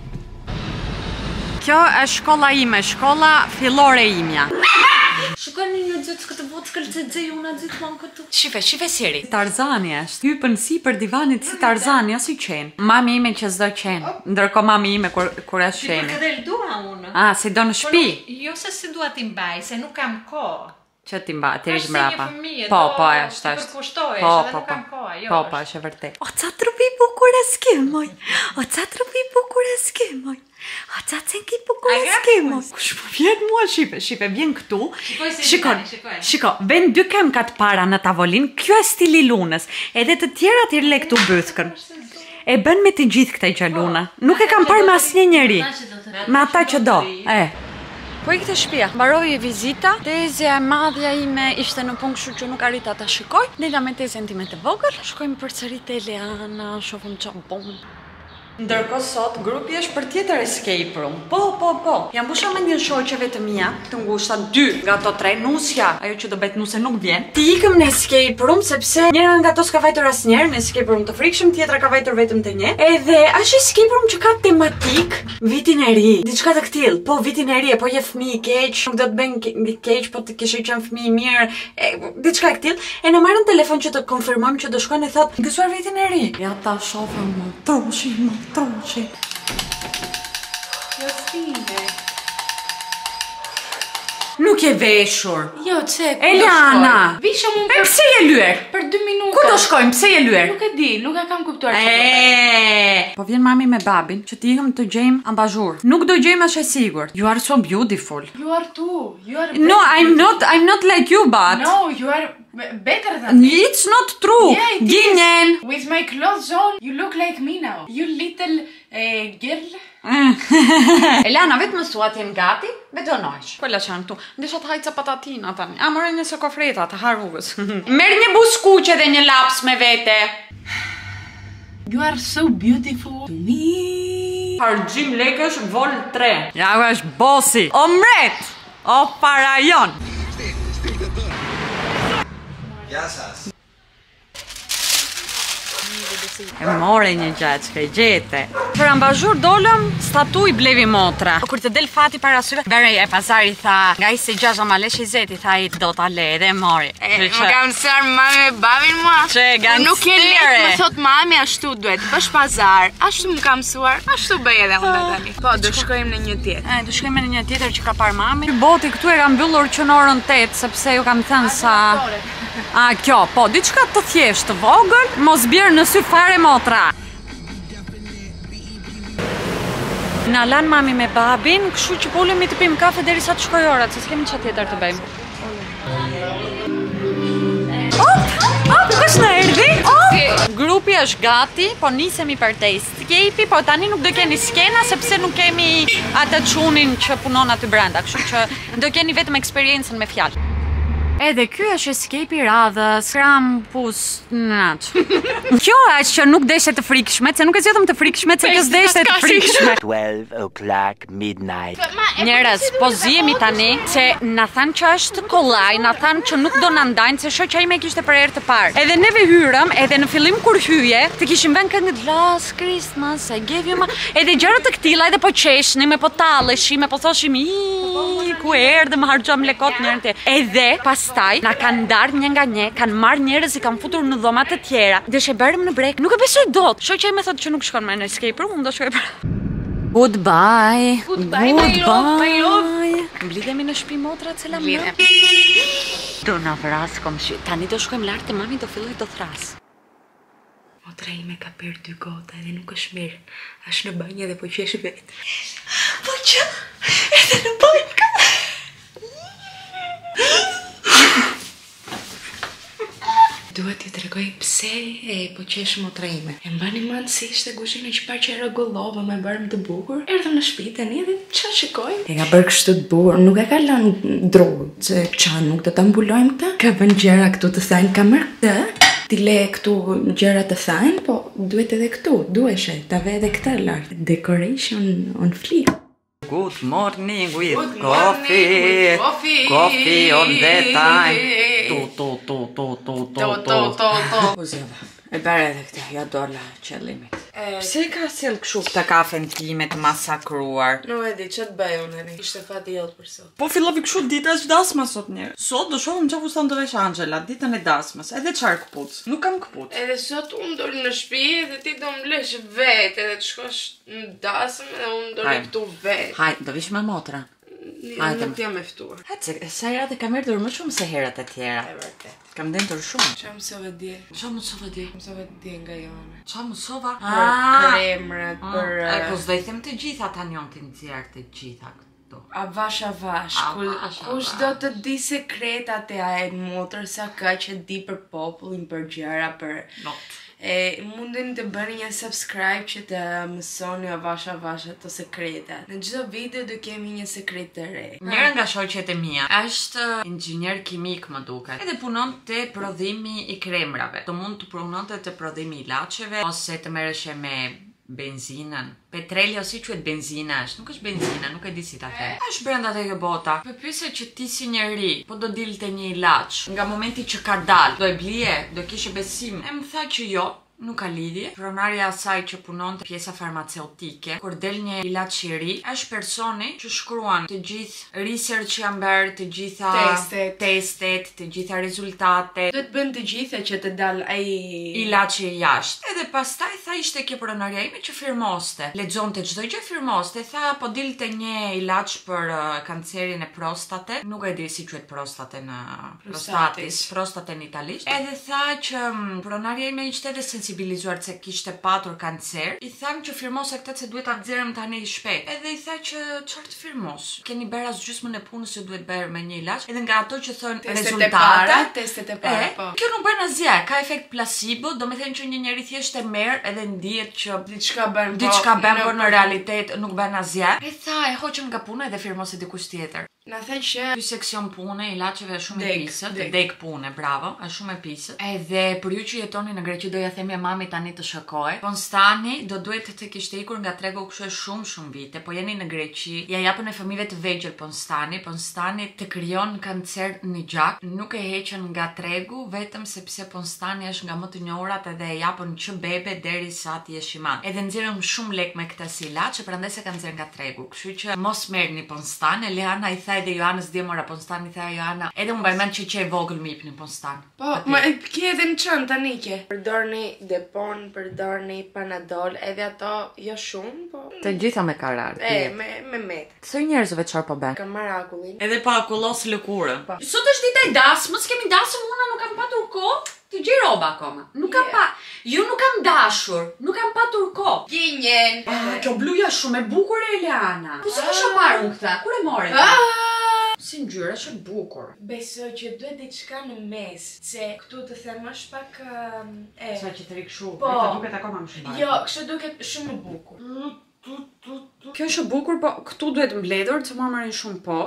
Kjo është shkolla ime, shkolla fillore imja. Shukoni një gjithë këtë botë s'këllë të gjej unë atë gjithë manë këtu. Shife, shife siri. Tarzani është, hypën si për divanit si Tarzani, o si qenë. Mami ime që s'do qenë, ndërko mami ime kur, kur është qenë. Për këtë dua unë. Ah, si do në shpi. Jo se si dua t'i mbaj, se nuk kam kohë. Që ti mba, ti rish Është si mrapa. një fëmijë, Po, do po, është, të është. përkushtohesh, Po, edhe po, nuk po. kam kohë, jo. Po, po, është e vërtet. O, ca trupi bukur e s'ke, moj. O, ca trupi bukur e s'ke, moj. O, ca cenki bukur e s'ke, moj. Kush po vjen mua, shipe, shipe, vjen këtu. Shikoj si Shikon, tani, shikoj. shiko, ven dy këmkat para në tavolin, kjo e stili lunës. Edhe të tjera t'i rle këtu bëthkën. E bën me të gjithë këta i gjaluna. Nuk e kam parë me asnjë njeri. Me ata që do, e. Po i këtë shpia, mbaroi vizita, Tezja e madhja ime ishte në punë, kështu që nuk arrita ta shikoj. Dela me Tezjen time të vogël, shkojmë përsëri te Eliana, shohim çfarë bën. Ndërkohë sot grupi është për tjetër escape room. Po, po, po. Jam mbusha me një shoqeve të mia, të ngushta dy nga ato tre, Nusja, ajo që do bëhet Nuse nuk vjen. Ti ikëm në escape room sepse njëra nga ato s'ka vajtur asnjëherë në escape room të frikshëm, tjetra ka vajtur vetëm te një. Edhe është escape room që ka tematik vitin e ri, diçka të këtill. Po vitin e ri, po je fëmijë i keq, nuk do të bën keq, po të kishe qenë fëmijë i mirë, e, diçka e këtill. E na marrën telefon që të konfirmojmë që do shkojnë e thotë, "Gëzuar vitin e ri." Ja ta shohëm, troshi, troshi. Jo stime. Nuk e veshur. Jo, çe. Eliana! Vishëm unë E për, pse je lyer? për dy minuta. Ku do shkojmë? Pse je lyer? Nuk e di, nuk e kam kuptuar çfarë do bëj. E. Po vjen mami me babin që të ikëm të gjejmë ambazhur. Nuk do gjejmë as e sigurt. You are so beautiful. You are too. You are No, I'm not I'm not like you, but No, you are b- better than me. it's not true. Yeah, it is. Gjenjen. With my clothes on, you look like me now. You little uh, girl. Eliana, vetë më thua ti gati, vetë donohesh. Po la çan këtu. Ndesha të hajca patatina tani. A morën një sokofreta të ha rrugës. Merr një buskuqe dhe një laps me vete. You are so beautiful to me. Argjim lekësh vol tre. Ja është bosi. O mret. O parajon. Jasas. E more një gjatë që i gjete. Për ambazhur dolëm, statuj blevi motra. Kur të del fati para syve, bere e pazari tha, nga i se gjazha ma lesh i zeti, tha i do ta le edhe mori. Më kam sër mami me babin mua. Që gangstire. Nuk e lehtë më thot mami ashtu duhet. Bësh pazar. Ashtu më kam mësuar. Ashtu bëj edhe unë tani. Po, do shkojmë në një tjetër. E, do shkojmë në një tjetër që ka parë mami. Boti këtu e ka mbyllur që në orën tetë, sepse ju kam thënë sa... A, kjo, po, diçka të thjeshtë, të vogël, mos bjerë në sy fare motra. Na lan mami me babin, kështu që po ulemi të pim kafe derisa të shkojë ora, se s'kemi çfarë tjetër të bëjmë. Op, op, kush na erdhi? Op! Grupi është gati, po nisemi për te escape, po tani nuk do keni skena sepse nuk kemi atë çunin që punon aty brenda, kështu që do keni vetëm eksperiencën me fjalë. Edhe ky është escape i radhës, Krampus Naç. Kjo është që nuk deshe të frikshme, se nuk e zgjodhëm të frikshme, se kjo s'deshte të frikshme. twelve o'clock midnight. Njerëz, po zihemi tani se na thanë që është kollaj, na thanë që nuk do na ndajnë se shoqja ime kishte për herë të parë. Edhe neve hyrëm, edhe në fillim kur hyje, të kishim vënë këngët Last Christmas, I gave you my... Edhe gjëra të këtilla, edhe po qeshnim, e po talleshim, e po thoshim i ku erdhëm, harxhom lekot njërin te. Edhe pastaj na kanë ndarë një nga një, kanë marrë njerëz i kanë futur në dhoma të tjera. Deshe bërëm në brek, nuk e besoj dot. Shoqja ime thotë që nuk shkon më në escape room, unë do shkoj për. Goodbye. Goodbye, my love, my love. Mblidhemi në shtëpi motra cela më. Do na vras komshi. Tani do shkojmë lart te mami, do filloj të thras. Motra ime ka pirë dy gota edhe nuk është mirë. Është në banjë dhe po qesh vetë. Po që edhe në banjë ka. Duhet t'i tregoj pse e po qesh motra ime. E mbani mend si ishte kuzhina që parë që rregullova, më bërëm të bukur. Erdhëm në shtëpi tani dhe ç'a shikoj? E ka bërë kështu të bukur, nuk e ka lënë drogë, se ç'a nuk do ta mbulojmë këtë? Ka vënë gjëra këtu të thënë, ka marrë këtë. Ti le këtu gjëra të thënë, po duhet edhe këtu, duheshe, ta ve edhe këtë lart. Decoration on fleek. Good morning with Good coffee. morning with coffee. Coffee on the time. Tu tu tu tu tu tu To, to, to, to. Po zjava, e bërë edhe këtë, ja dola qëllimit. Pse ka sjell kështu këtë kafen time të masakruar? Nuk e di, që të bëj unë eri? Ishte fa diell për sot. Po fillovi kështu dita është dasma sot njerë. Sot do shohim çfarë fustan do vesh Angela, ditën e dasmës. Edhe çfarë kputç? Nuk kam kputç. Edhe sot unë dol në shtëpi edhe ti do më lësh vetë edhe të shkosh në dasëm edhe unë do Hajde. këtu vetë. Hajde, do vish me motra. Unë nuk jam e ftuar. Hajde, sa herë të kam erdhur më shumë se herët e tjera. E vërtet. Kam dendur shumë. Qa mësove dje? Qa mësova di? Mësove dje nga jone. Qa mësova? Për kremrat, për... E po s'do i them të gjitha ta njon të nxjerr të gjitha këto. A vash a vash, A ku- vash, a kush vash. do të di sekretat e a e motër sa ka që di për popullin, për gjëra, për... Not. E mundin të bëni një subscribe që të mësoni a vash a vash ato sekretat. Në çdo video do kemi një sekret të re. Njëra nga shoqet e mia është inxhinier kimik më duket. Edhe punon te prodhimi i kremrave. Do mund të punonte te prodhimi i ilaçeve ose të merreshe me benzinën. Petreli ose quhet benzina është, nuk është benzina, nuk e di si ta them. Është brenda te kjo bota. Po pyese që ti si njeri, po do dilte një ilaç. Nga momenti që ka dal, do e blije, do kishe besim. E më tha që jo. Nuk ka lidhje. Pronarja asaj që punon të pjesa farmaceutike, kur del një ilaç i ri, është personi që shkruan të gjithë research që janë bërë, të gjitha Testet. testet, të gjitha rezultatet, Do të bën të gjitha që të dal ai ilaçi i jashtë. Edhe pastaj tha ishte kjo pronarja ime që firmoste. Lexonte çdo gjë firmoste, tha po dilte një ilaç për uh, kancerin e prostate, nuk e di si quhet prostate në prostatis, prostate në italisht. Edhe tha që mm, pronarja ime ishte edhe sensibilizuar se kishte patur kancer. I tham që firmose këtë se duhet ta nxjerrëm tani shpejt. Edhe i tha që çfarë të firmos? Keni bërë as gjysmën e punës që duhet bërë me një ilaç. Edhe nga ato që thon testet e rezultate, para, testet e para, e, po. kjo nuk bën asgjë, ka efekt placebo, do me thënë që një njeri thjesht e merr edhe ndihet që Diçka bën, po, diçka bën, por në- në realitet nuk bën asgjë. E tha e hoqëm nga puna edhe firmose dikush tjetër. Na thënë që Ky seksion pune, ilaçeve është shumë e Dek, pisët, dek. dek pune, bravo, është shumë e pisët. Edhe për ju që jetoni në Greqi do ja themi mami tani të shokoj. Ponstani do duhet të kishte ikur nga tregu kështu e shumë shumë vite, po jeni në Greqi, ja japën e fëmijëve të vegjël Ponstani, Ponstani të krijon kancer në gjak, nuk e heqën nga tregu vetëm sepse Ponstani është nga më të njohurat edhe e japën që bebe derisa ti jesh i madh. Edhe nxjerrëm shumë lek me këtë si ilaç, prandaj se ka nxjerr nga tregu. Kështu që mos merrni Ponstan, Eliana i tha edhe Johanës dhe mora Ponstan i tha Johanna, edhe unë mbajmend që që e vogël më jepnin Ponstan. Po, ma e ke edhe në çantë tani ke. Përdorni Depon, përdorni Panadol, edhe ato jo shumë, po. Të gjitha me karar. E, me me met. Kësaj njerëzve çfarë po bën? Ka marr akullin. Edhe pa akullos lëkurën. Sot është dita e dasmës, kemi dasëm, una nuk kam patur kohë të gjej rroba akoma. Nuk kam pa, ju nuk kam dashur, nuk kam patur kohë. Gjenjen. Ah, kjo bluja shumë e bukur e Eliana. Po si kisha marrë unë këtë? Kur e morë? Ah! Si ngjyra është e bukur. Besoj që duhet diçka në mes, se këtu të them është pak um, e. Sa që të rikë shumë, Po. e të duket akoma më shumë. Jo, kështu duket shumë e bukur. Kjo është e bukur, po këtu duhet mbledhur, të marrin shumë poshtë.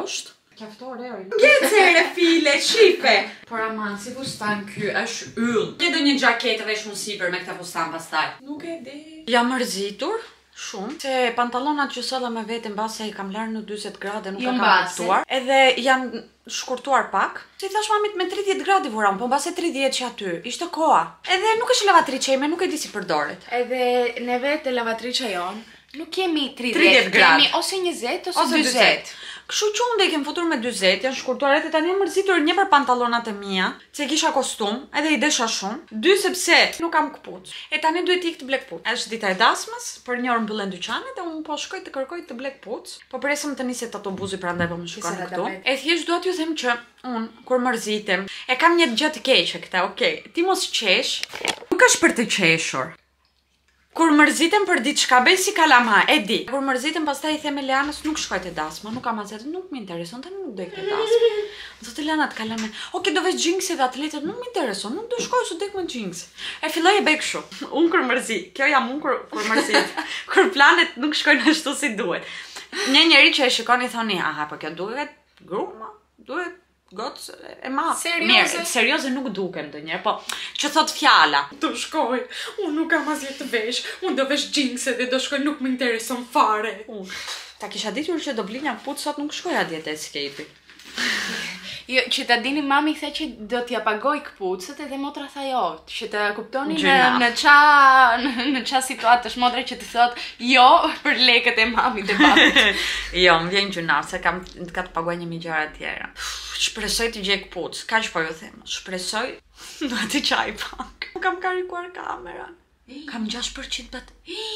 Kjaftore, Gjecere file, shipe! Por aman, si fustan ky është yll. Ke do një gjaketë vesh unë sipër me këta fustan pastaj. Nuk e di. Jam mërzitur shumë se pantallonat që solla me vete mbase i kam larë në dyzet gradë nuk e kam kuptuar. Edhe janë shkurtuar pak. Si thash mamit me tridhjetë gradë vuram, po mbase tridhjetë që aty. Ishte koha. Edhe nuk është lavatriçe ime, nuk e di si përdoret. Edhe neve te lavatriçja jon nuk kemi tridhjetë gradë, kemi ose njëzet ose dyzet. Kështu që unë dhe i kem futur me dyzet, janë shkurtuar edhe tani jam mërzitur një për pantallonat e mia, se kisha kostum, edhe i desha shumë. Dy sepse nuk kam këpucë. E tani duhet ik të blek pucë. Është dita e dasmës, për një orë mbyllen dyqanet dhe unë po shkoj të kërkoj të blek pucë. Po presëm të niset autobusi prandaj po më shkon këtu. E thjesht dua t'ju them që unë kur mërzitem, e kam një gjë të keqe këta, okay. Ti mos qesh, nuk është për të qeshur. Kur mërzitem për diçka bëj si kalama, e di. Kur mërzitem pastaj i them Elianës nuk shkoj te dasma, nuk kam asgjë, nuk më intereson, tani nuk do ik te dasma. Thotë Eliana të kalame. Okej, do vesh xhinksi dhe atletet, nuk më intereson, nuk do shkoj se dek me xhinks. E filloi e bëj kështu. Unë kur mërzi, kjo jam unë kur kur mërzit. Kur planet nuk shkojnë ashtu si duhet. Një njeri që e shikon i thoni, aha, po kjo duhet gruma, duhet gocë e madhe. Serioze? Serioze nuk dukem ndonjëherë, po që thot fjala. Do shkoj, unë nuk kam asgjë të vesh, unë do vesh xhinkse dhe do shkoj, nuk më intereson fare. Unë ta kisha ditur që do blinja putë sot nuk shkoj atje te Escape. Jo, që ta dini mami the që do t'ja pagoj këpucët edhe motra tha jo, që të kuptoni në në qa në qa situatë është motra që të thot jo për lekët e mamit e papit. Jo, më vjen gjuna, se kam ka të paguaj një mijë gjëra tjera. Shpresoj të gjej këpucë, kaq po ju them. Shpresoj do të çaj pak. Nuk kam karikuar kameran. Kam gjashtë përqind bat.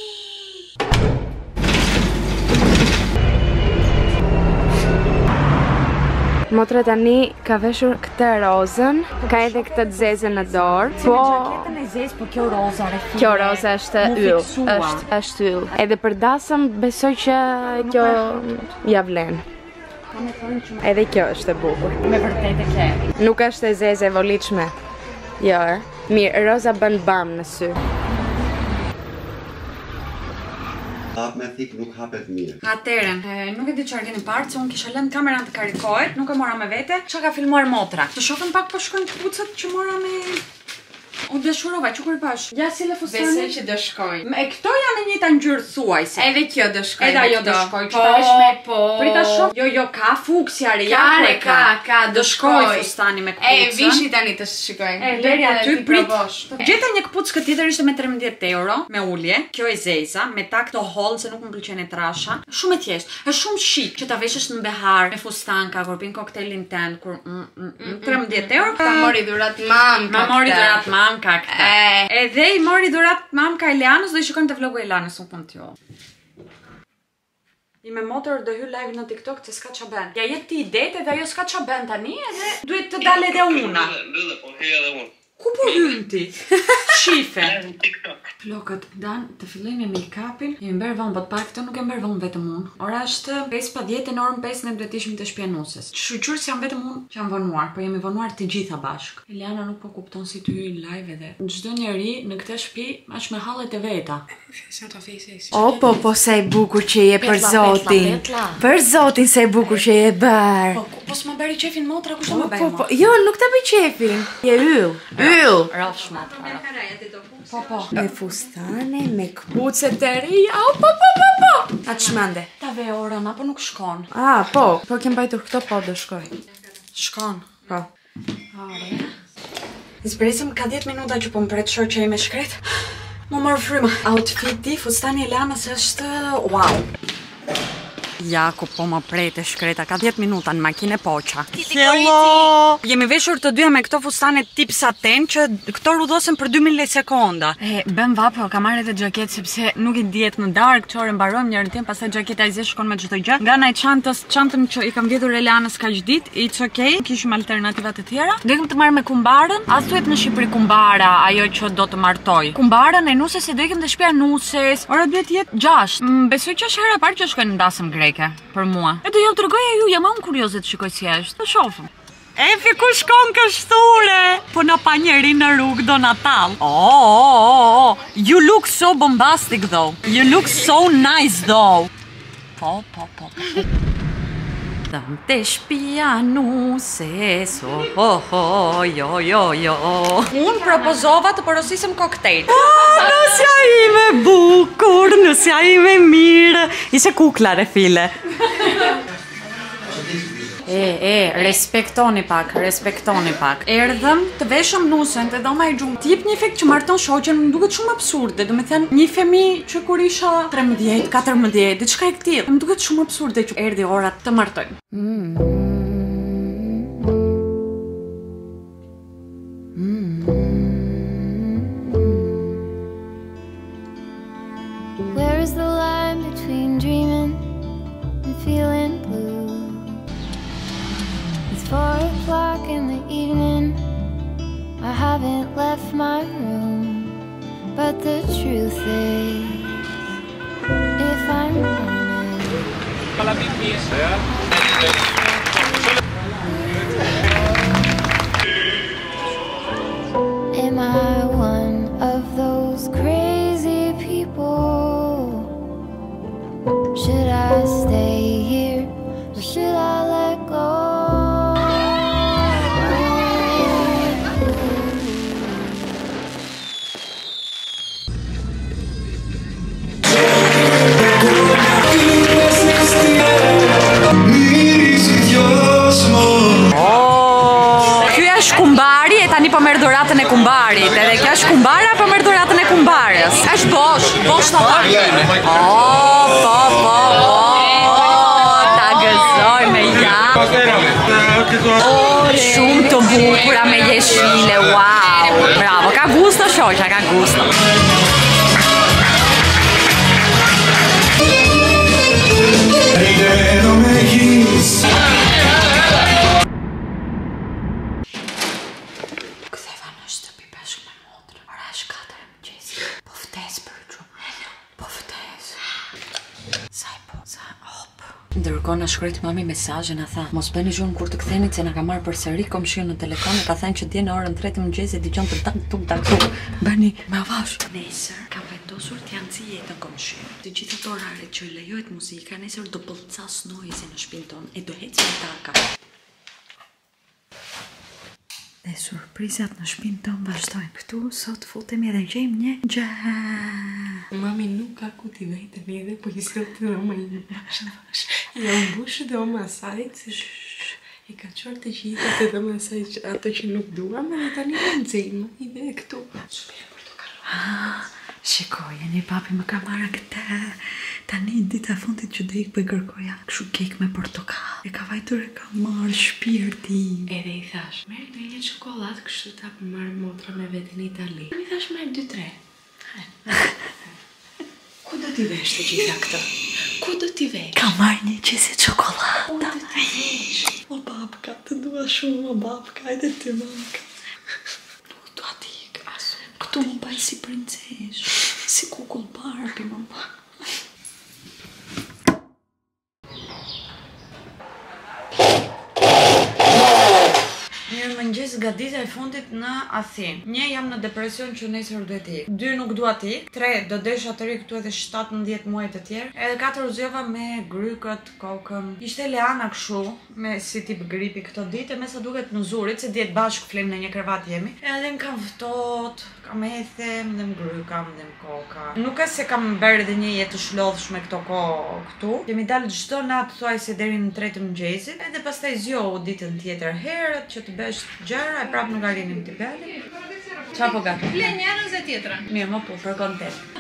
Motra tani ka veshur këtë rozën, ka edhe këtë të zezën në dorë. Po, gjaketën e zezë, po kjo roza refile. Kjo roza është yll, është është yll. Edhe për dasëm besoj që kjo ja vlen. Edhe kjo është e bukur. Me vërtet e ke. Nuk është e zezë e volitshme. Jo, mirë, roza bën bam në sy. Hap me thik nuk hapet mirë. Atere, nuk e di çfarë keni parë, se unë kisha lënë kameran të karikohet, nuk e mora me vete. Çka ka filmuar motra? Të shohim pak po shkojnë këpucët që mora me U dëshurova, që kur pash? Ja si le fustani. Besoj që do shkojnë. E këto janë në njëjta ngjyrë thuajse. Edhe kjo do shkojnë. Edhe ajo do shkojnë. Po, po. Prita shumë. Jo, jo, ka fuksja re, ja Ka, ka, ka, do shkoj fustani me këpucën. E, vishi tani të shikojnë. E, deri aty prit. Gjeta një këpucë këtë tjetër ishte me trembëdhjetë euro, me ulje. Kjo e zeza, me tak to holl se nuk më pëlqen e trasha. Shumë e thjeshtë. Është shumë shik që ta veshësh në behar me fustanka kur pin koktelin tënd kur trembëdhjetë euro. Ta mori dhurat mamka. Ma mori dhurat mamka këta. Edhe i mori dhurat mamka Elianës, do i shikojnë të vlogu Elianës, unë pun t'jo. I me motor do hy live në TikTok që s'ka qa ben. Ja jet ti idete dhe ajo s'ka qa ben tani edhe duhet të dal edhe una. Bëllë, po hyja edhe unë. Ku po hyn ti? Shife. Në TikTok. Flokët, dan të filloj me make-upin. Jemi mberë vonë, bët pak, këto nuk e mberë vonë vetëm unë. Ora është pesë pa dhjetë, në orën pesë ne duhet ishim të shtëpia nuses. Shqyqur si jam vetëm unë që jam vonuar, po jemi vonuar të gjitha bashk. Eliana nuk po kupton si të hyj live edhe. Çdo njeri në këtë shtëpi aq me hallet e veta. O, po, po, sa e bukur që je për zotin. Për zotin sa e bukur që je bërë. Po, po s'ma bëri qefin motra, kush do më bëj Po, mo? po, jo, nuk ta bëj qefin. Je yll. Yll. Rraf shmotra. Po, po. Me fustane, me këpucet e reja, o, po, po, po, po. A të shmande? Ta ve orën, apo nuk shkon? A, po, po kem bajtur këto, po, do shkoj. Shkon. Po. Are. Zbresëm ka dhjetë minuta që po më pret shoqja ime shkret. Më morë fryma. Outfiti, fustani Elianës është wow. Jakub po më prete shkreta, ka dhjetë minuta në makine poqa. Hello! Jemi veshur të dyja me këto fustane tip saten që këto rudhosen për dy milisekonda. E, bëm vapë, ka marrë edhe gjaket sepse nuk i diet në darkë, që orë mbarojmë njërën tim, pastaj gjaketa i zeshë shkon me çdo gjë. Nga naj çantës, çantën që i kam vjedhur Elianës kaq ditë, it's okay, kishim alternativa të tjera. Doim të marrë me kumbarën, as thuhet në Shqipëri kumbara, ajo që do të martoj. Kumbarën e nuses e do ikim te shtëpia nuses. Ora duhet jetë gjashtë. Mm, besoj që është hera e parë që shkojnë në dasëm greke për mua. E do jam t'rregoja ju, jam unë kurioze të shikoj si është. Të shohim. Efi ku shkon kështure? Po na pa njeri në rrugë do Natal. Oh, oh, oh, oh. You look so bombastic though. You look so nice though. Po, po, po. Erdhëm te shtëpia nuse, so ho ho jo jo jo. Unë propozova të porosisëm koktejl. Nësja ime bukur, nësja ime mirë. Ishe kukla re file. E, e, respektoni pak, respektoni pak. Erdhëm të veshëm nusën të dhoma e gjumë. T'jep një efekt që marton shoqen, më duket shumë absurde. Do me thënë, një femi që kur isha tremëdhjetë, katërmëdhjetë, diçka e këtillë. Më duket shumë absurde që erdhi ora të martojmë. Mm. Mm. Where is the line between dreaming and feeling blue? Four o'clock in the evening, I haven't left my room. But the truth is, if I'm honest, am I one of those crazy people? Should I stay here or should I let go? Kumbari e tani po merr dhuratën e kumbarit. Edhe kjo është kumbara apo merr dhuratën e kumbarës? Është bosh, bosh ta tani. Oh, po, po, po. Ta gëzoj me ja. Oh, shumë të bukura me jeshile. Wow. Bravo, ka gusto shoqja, ka gusto. Ndërkohë na shkruajti mami mesazhe, na tha, mos bëni gjuhën kur të ktheni se na ka marrë përsëri komshiu në telefon e ka thënë që dje në orën tre të mëngjesit dëgjon të tak tuk tak tuk. Bëni me avash. Nesër kam vendosur të janë jetën komshiu. Të gjitha të oraret që lejohet muzika, nesër do pëllcas noise në shtëpinë tonë e do hecë me taka. Dhe surprizat në shtëpinë tonë vazhdojnë. Këtu sot futemi edhe gjejmë një gjë. Mami nuk ka ku t'i vejtemi edhe po i sot të oma i ja mbushë dhe oma asaj i ka qërë të gjitha të dhe oma asaj ato që nuk duam edhe tani në nëzëjmë i dhe këtu shikoj, e një papi më ka marrë këte tani dita fundit që dhe i këpë i kërkoja këshu kek me portokall e ka vajtur e ka marrë shpirti edhe i thash merë në një qokolat kështu ta për marrë motra me vetë në Itali i thash merë dy tre ku do t'i vesh të gjitha këtë? Ku do t'i vesh? Ka marrë një qese qokolata. Ku do t'i vesh? O babka, të dua shumë, o babka, ajde ty mamka. Nuk do ati asu. Këtu më baj si princesh, si kukull Barbie më baj. Mirë mëngjes nga dita e fundit në Athinë. Një, jam në depresion që nesër duhet ik. Dy, nuk dua t'ik. Tre, do desha të ri këtu edhe shtatëmbëdhjetë muaj të tjerë. Edhe katër, u zgjova me grykët, kokën. Ishte Leana kështu, me si tip gripi këto ditë, me sa duket në zurit, se djetë bashkë flim në një krevat jemi. Edhe më kam fëtot, kam ethem, dhe më grykam, dhe më koka. Nuk e se kam bërë edhe një jetë shlodhshme këto kohë këtu. Kemi dalë çdo natë thuaj se deri në tre të mëngjesit, edhe pastaj zgjohu ditën tjetër herët që të bësh gjëra e prapë nuk arrinim t'i bëjmë. Qa po gati? Le njërën ze tjetrën. Mirë më puth, për kontent.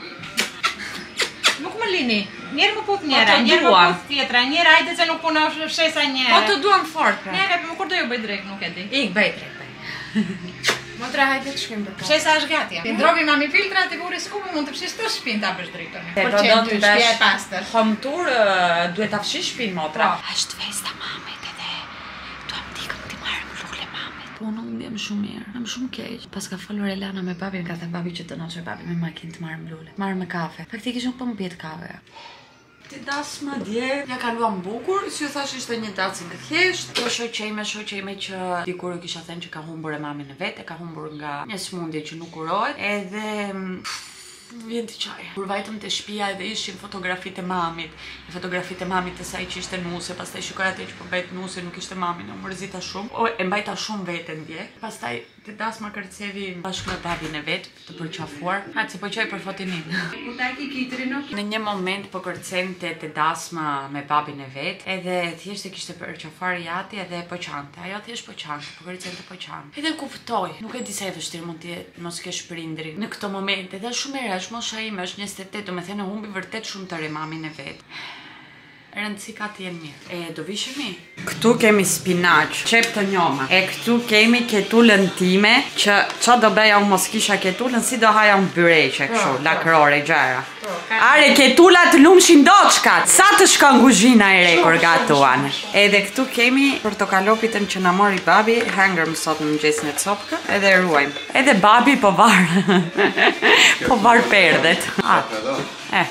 Nuk më lini, njerë më puth njëra, njerë më puth tjetra, njëra ajde që nuk puno shesa njëra. Po të duam fort, pra. Njëra, për më kur do ju bëj drejk, nuk e di. Ik, bëj drejk, bëj. Motra, hajde të shkim për ka. Shesa është gati, ja. Ti ndrobi mami filtrat e buri skupi, mund të fshish të shpin ta bësh drejtën. Për që ty shpia e pastër. Home tour, duhet ta fshish shpin, motra. Është festa mamit edhe duam t'ikëm t'i marrëm lule mamit. Po, nuk më jem shumë mirë, jam shumë keq. Pas ka folur Elana me babin, ka thënë babi që të noqe babi me makinë të marrëm lule. Marrëm me kafe. Faktikisht nuk po më pjetë kafe. Ti das ma dje, ja kaluam bukur, si ju thash ishte një datë në thjesht. Po shoqe ime, shoqe ime që dikur u kisha thënë që ka humbur e mamin e vet, e ka humbur nga një smundje që nuk urohet, edhe Vjen të qaj. Kur vajtëm të shtëpia edhe ishin fotografitë e mamit, fotografitë e mamit të saj që ishte nuse, pastaj shikoj atë që po bëhet nuse, nuk ishte mamin, u mërzita shumë. O, e mbajta shumë veten dje. Pastaj të dasma kërcevi bashkë me babin e vet, të përqafuar. Ha, se po qoj për fotinin. Në një moment po kërcente të dasma me babin e vet, edhe thjesht e kishte përqafuar jati edhe po qante. Ajo thjesht po qante, po kërcente po qante. Edhe kuptoj, nuk e di sa e vështirë mund të mos kesh prindrin në këto momente. Edhe shumë e rësh, mosha ime është njëzet e tetë, do me thënë humbi vërtet shumë të re mamin e vet. Rëndësi ka të jenë mirë. E, do vishemi? Këtu kemi spinaq, qep të njoma. E këtu kemi ketullën time, që qa do beja unë mos kisha ketullën, si do haja unë byreqe këshu, lakrore, gjera. Are, ketullat lumshin doçkat, sa të shkon kuzhina e re kur gatuan. Edhe këtu kemi portokalopitën që na mori babi, hangër më sot në mëngjesin e copka, edhe ruajmë. Edhe babi po varë, po varë perdet. E.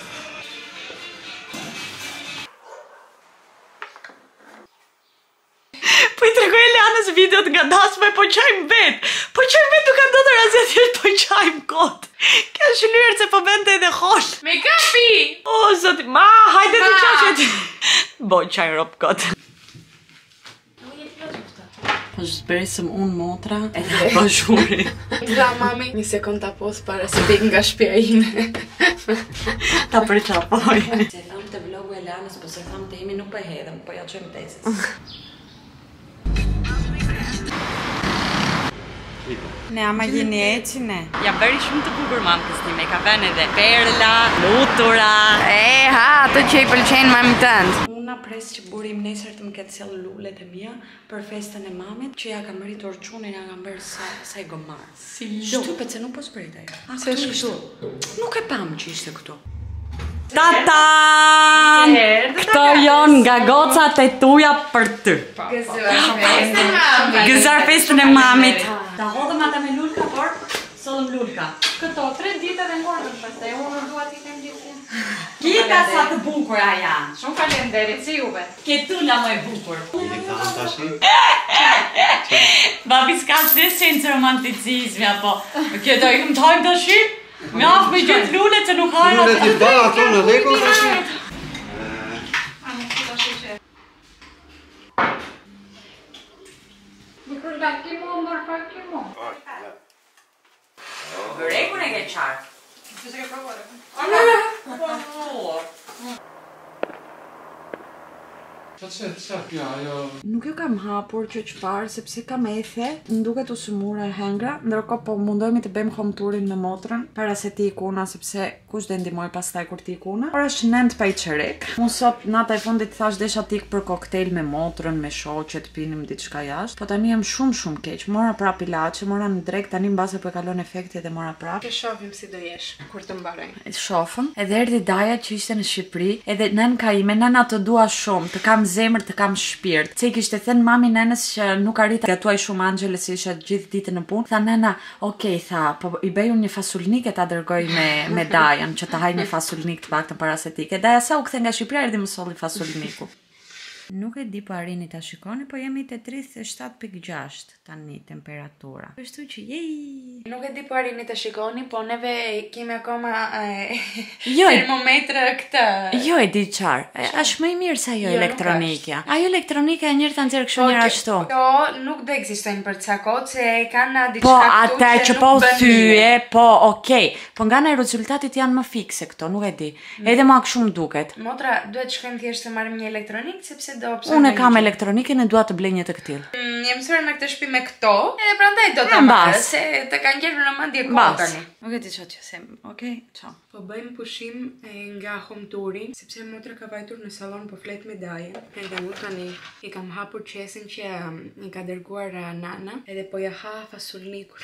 Po i tregoj Elianës videot nga dasma e po qajmë vet. Po qajmë vet duka do të razja thjesht po qajmë kot. Kjo është lyrë se po bente edhe hosh. Me kapi! O, zoti, ma, hajde të qaqet. Bo, qaj rop kot. është besëm unë motra edhe po shuri. Dra mami, një sekund ta pos para se vik nga shtëpia ime. Ta përqapoj. Se tham të vlogu e Lanës, po se tham të imi nuk po hedhem, po ja qojmë tesis. Ne ama jeni eci ne. Ja bëri shumë të bukur mamkës time, ka vënë edhe perla, lutura. E, ha, ato që i pëlqejnë mamit tënd. Una pres që burim nesër të më ketë sjell lulet e mia për festën e mamit, që ja kam rritur çunin, ja kam bërë sa sa i gomar. Si shtypet se nuk po spret ajo. Se është këtu. Nuk e pam që ishte këtu. Tata! Këto janë nga gocat e tuja për ty. Gëzar festën e mamit. Ta hodhëm ata me lulka, por sollëm lulka. Këto tre ditë dhe ngordëm pastaj, unë dua t'i them gjithë. Kita sa të bukura janë. Shumë faleminderit, si juve. Ketula më e bukur. Babi s'ka se sens romanticizmi apo. Kjo do i këmtojmë tash? Mjaf me gjithë lullet që nuk hajra. Lullet i ba ato në dheko të shi. Mikur laki mu, mërë faki mu. Bërekun e ke qarë. Që se ke provuar? Nuk jo kam hapur që qëfar, sepse kam ethe, në duket u sëmura e hengra, ndërko po mundojmi të bëjmë home tourin me motrën, para se ti ikuna, sepse kush dhe ndimoj pas taj kur ti ikuna. Por është nënt pa i qerek. Unë sot nata e fundit thash desha tik për koktejl me motrën, me shoqet, pinim diçka jashtë, po tani jam shumë shumë keq. Mora prap ilaçe, mora në drek, tani mbase po e kalon efekti dhe mora prap. Të shohim si do jesh kur të mbaroj. Shofëm. Edhe erdhi Daja që ishte në Shqipëri, edhe nënka ime, nëna të dua shumë, të kam zemër, të kam shpirt. Se i kishte thënë mami nënës që nuk arrita gatuaj shumë Angele si isha gjithë ditën në punë. Tha nëna, okej, tha, po i bëj unë një fasulnik e ta dërgoj me me Dajan që ta haj një fasulnik të paktën para se tike. Daja sa u kthe nga Shqipëria erdhi më solli fasulniku. Nuk e di po arrini ta shikoni, po jemi te tridhjetë e shtatë pikë gjashtë tani temperatura. Kështu që jej. Nuk e di po arrini ta shikoni, po neve kemi akoma jo, termometrë këtë. Jo e di çfarë. Është më i mirë se ajo elektronika. Ajo elektronika e njëjtë ta nxjerr kështu njëra ashtu. Jo, nuk do ekzistojnë për ca kohë, se kanë diçka po, këtu që nuk që po thye, po, okay. Po nga ne rezultatet janë më fikse këto, nuk e di. Edhe më shumë duket. Motra, duhet shkojmë thjesht të marrim një elektronik sepse unë e kam elektronikën e dua të blej një të këtil. Mm, Jem mësuar në këtë shtëpi me këto, edhe prandaj do ta marr, se të kanë ngjerë në mendje kohë tani. Nuk e di çfarë të them. Okej, çao. Po bëjmë pushim nga home touring, sepse motra ka vajtur në sallon po flet me Dajen. Edhe unë tani i kam hapur qesin që i ka dërguar nana, edhe po ja ha fasulnikun.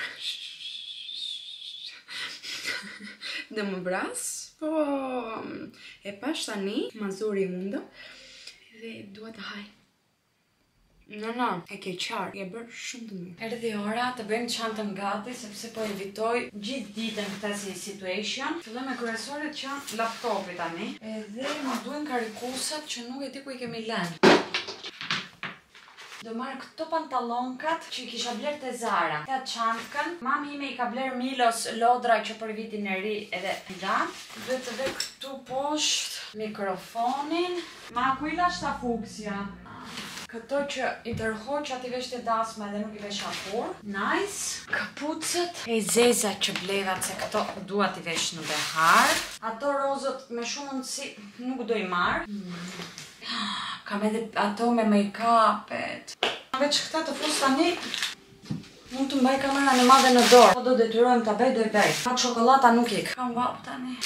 Dhe më vras, po e pash tani, mazuri mundo. Dhe dua të haj. No, no, e ke qarë, e bërë shumë të mirë. Erdhi ora të bëjmë çantën gati, sepse po evitoj gjithë ditën këtë si situation. Filloj me kryesoret që laptopi tani. Edhe më duhen karikusat që nuk e di ku i kemi lënë. Do marrë këto pantallonkat që i kisha bler te Zara. Këta çantkën, mami ime i ka bler Milos lodra që për vitin e ri edhe lan. Duhet edhe këtu poshtë mikrofonin. Ma ku i lash ta fuksja? Këto që i tërhoj që ati vesh të dasma edhe nuk i vesh apur. Nice. Kapucët e zeza që blevat se këto dua t'i vesh në behar. Ato rozët me shumë mundësi nuk do i marr. Kam edhe ato me make-upet. Veç këta të fus tani, mund të mbaj kamera në madhe në dorë. Po do detyrojmë të bej, do i bej. Ka çokolata nuk ik. Kam vap tani.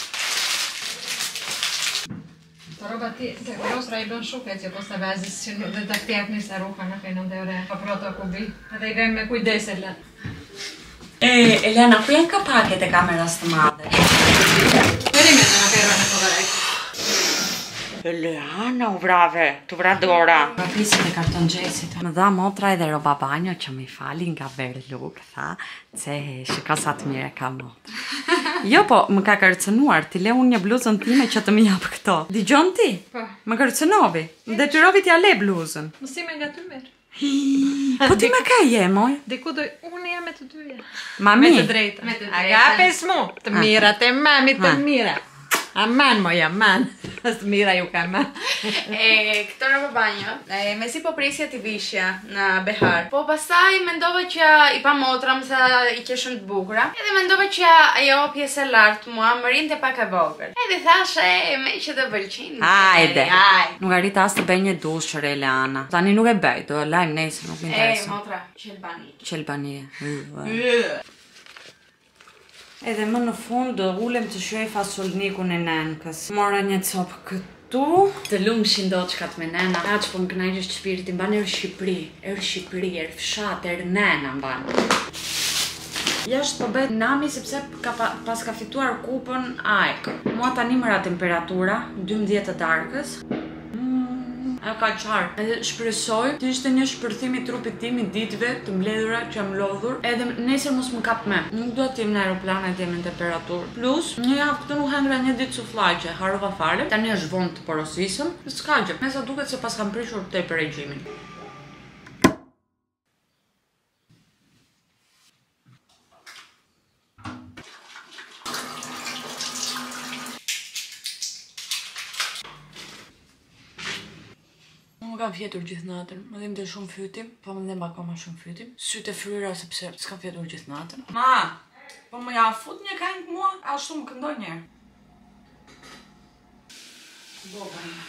Të roba ti, të rosra i bën shuke që posta vezis që dhe të ktjek një se ruka në fejnë në ore. Pa proto kubi. Edhe i vem me kujdes e len. E, Elena, ku janë kapaket e kameras të madhe? Perimet në në kërë në kodorek. Eleana u vrave, të vra dora. Papisit e karton gjesit. Më dha motra edhe roba banjo që mi fali nga Berluk, tha, se shika sa të mire ka motra. Jo, po, më ka kërcenuar, ti le unë një bluzën time që të mi japë këto. Digjon ti? Po. Më kërcenovi? Më detyrovi t'ja le bluzën. Mësime nga ty merë. Po ti me ka je, moj? Diku doj, unë jam me të dyja. Mami? Me të drejta. Me të drejta. Agapes mu, të mirat e mami të mira. Aman, moj, aman. Së mira ju ka aman. E, këto roba banjo, e, me si po prisja t'i vishja në behar. Po pastaj mendova që i pa motra më sa i qeshën të bukura. Edhe mendova që ajo pjesë e lartë mua më rinte pak e vogël. Edhe thashe, me që të pëlqin. Hajde. Nuk arrit as të bëj një dushër, Elena. Tani nuk e bëj, do e lajm nesër, nuk më E, intereson. motra, qelbani. Qelbanie. Edhe më në fund do ulem të shoj fasolnikun e nenkës. Mora një copë këtu. Të lumë shindoçkat me nena. Aq po më kënaqesh shpirti, mban erë Shqipëri, erë Shqipëri, erë fshat, erë nena mban. Jashtë po bëhet nami sepse ka pa, pas ka fituar kupën A E K. Mua tani më ra temperatura, dymbëdhjetë të darkës. E ka qarë. Edhe shpresoj të ishte një shpërthim i trupit tim i ditëve të mbledhura që jam lodhur. Edhe nesër mos më kap me. Nuk do t'jem në aeroplan e t'jem në temperaturë. Plus, një javë këtë nuk hengra një ditë suflaqe, harova fare. Tani është vonë të porosisëm. S'ka gjë. Me sa duket se pas kam prishur tepër regjimin. Më kam fjetur gjithë natën, më dhim të shumë fytim, po më dhim akoma shumë fytim. Sytë e fryra sepse s'kam fjetur gjithë natën. Ma, po më ja fut një këngë mua, ashtu më këndoj njerë. Boba një.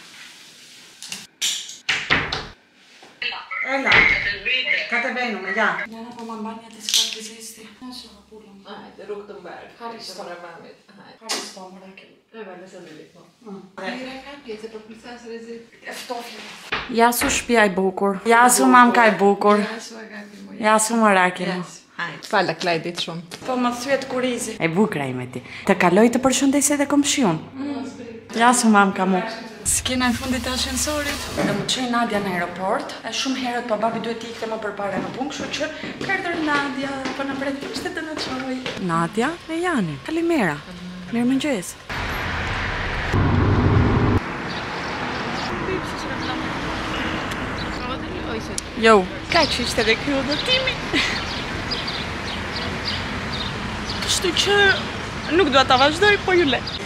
Ela, ka të bejnu me ja. Jana po më mban një të s'ka të zesti. Nasë ka pullëm. Ajde, rukë të mberë. Haris të Para mamit. Haris të më rakel. E vale se në lipo. Mire ka pjesë për përsas rezit. Eftofje. Jasu shpia i bukur. Jasu mamka i bukur. Jasu e gapi mu. Jasu më rakel. Hajde. Fala klaj ditë shumë. Po më thyet kurizi. E bukra i me ti. Të kaloj të përshëndesje dhe komshion. Jasu mamka mu. S'kena në fundit të ashensorit. Dhe më qej Nadia në aeroport. E shumë herët pa babi duhet t'i ikte më përpare në punë, kështu që ka erdhur Nadia po në pret kishte të në qoj. Nadia e Jani. Kalimera. Mirë mëngjes. Jo, ka që ishte dhe kjo udhëtimi. Kështu që nuk dua ta vazhdoj, po ju le.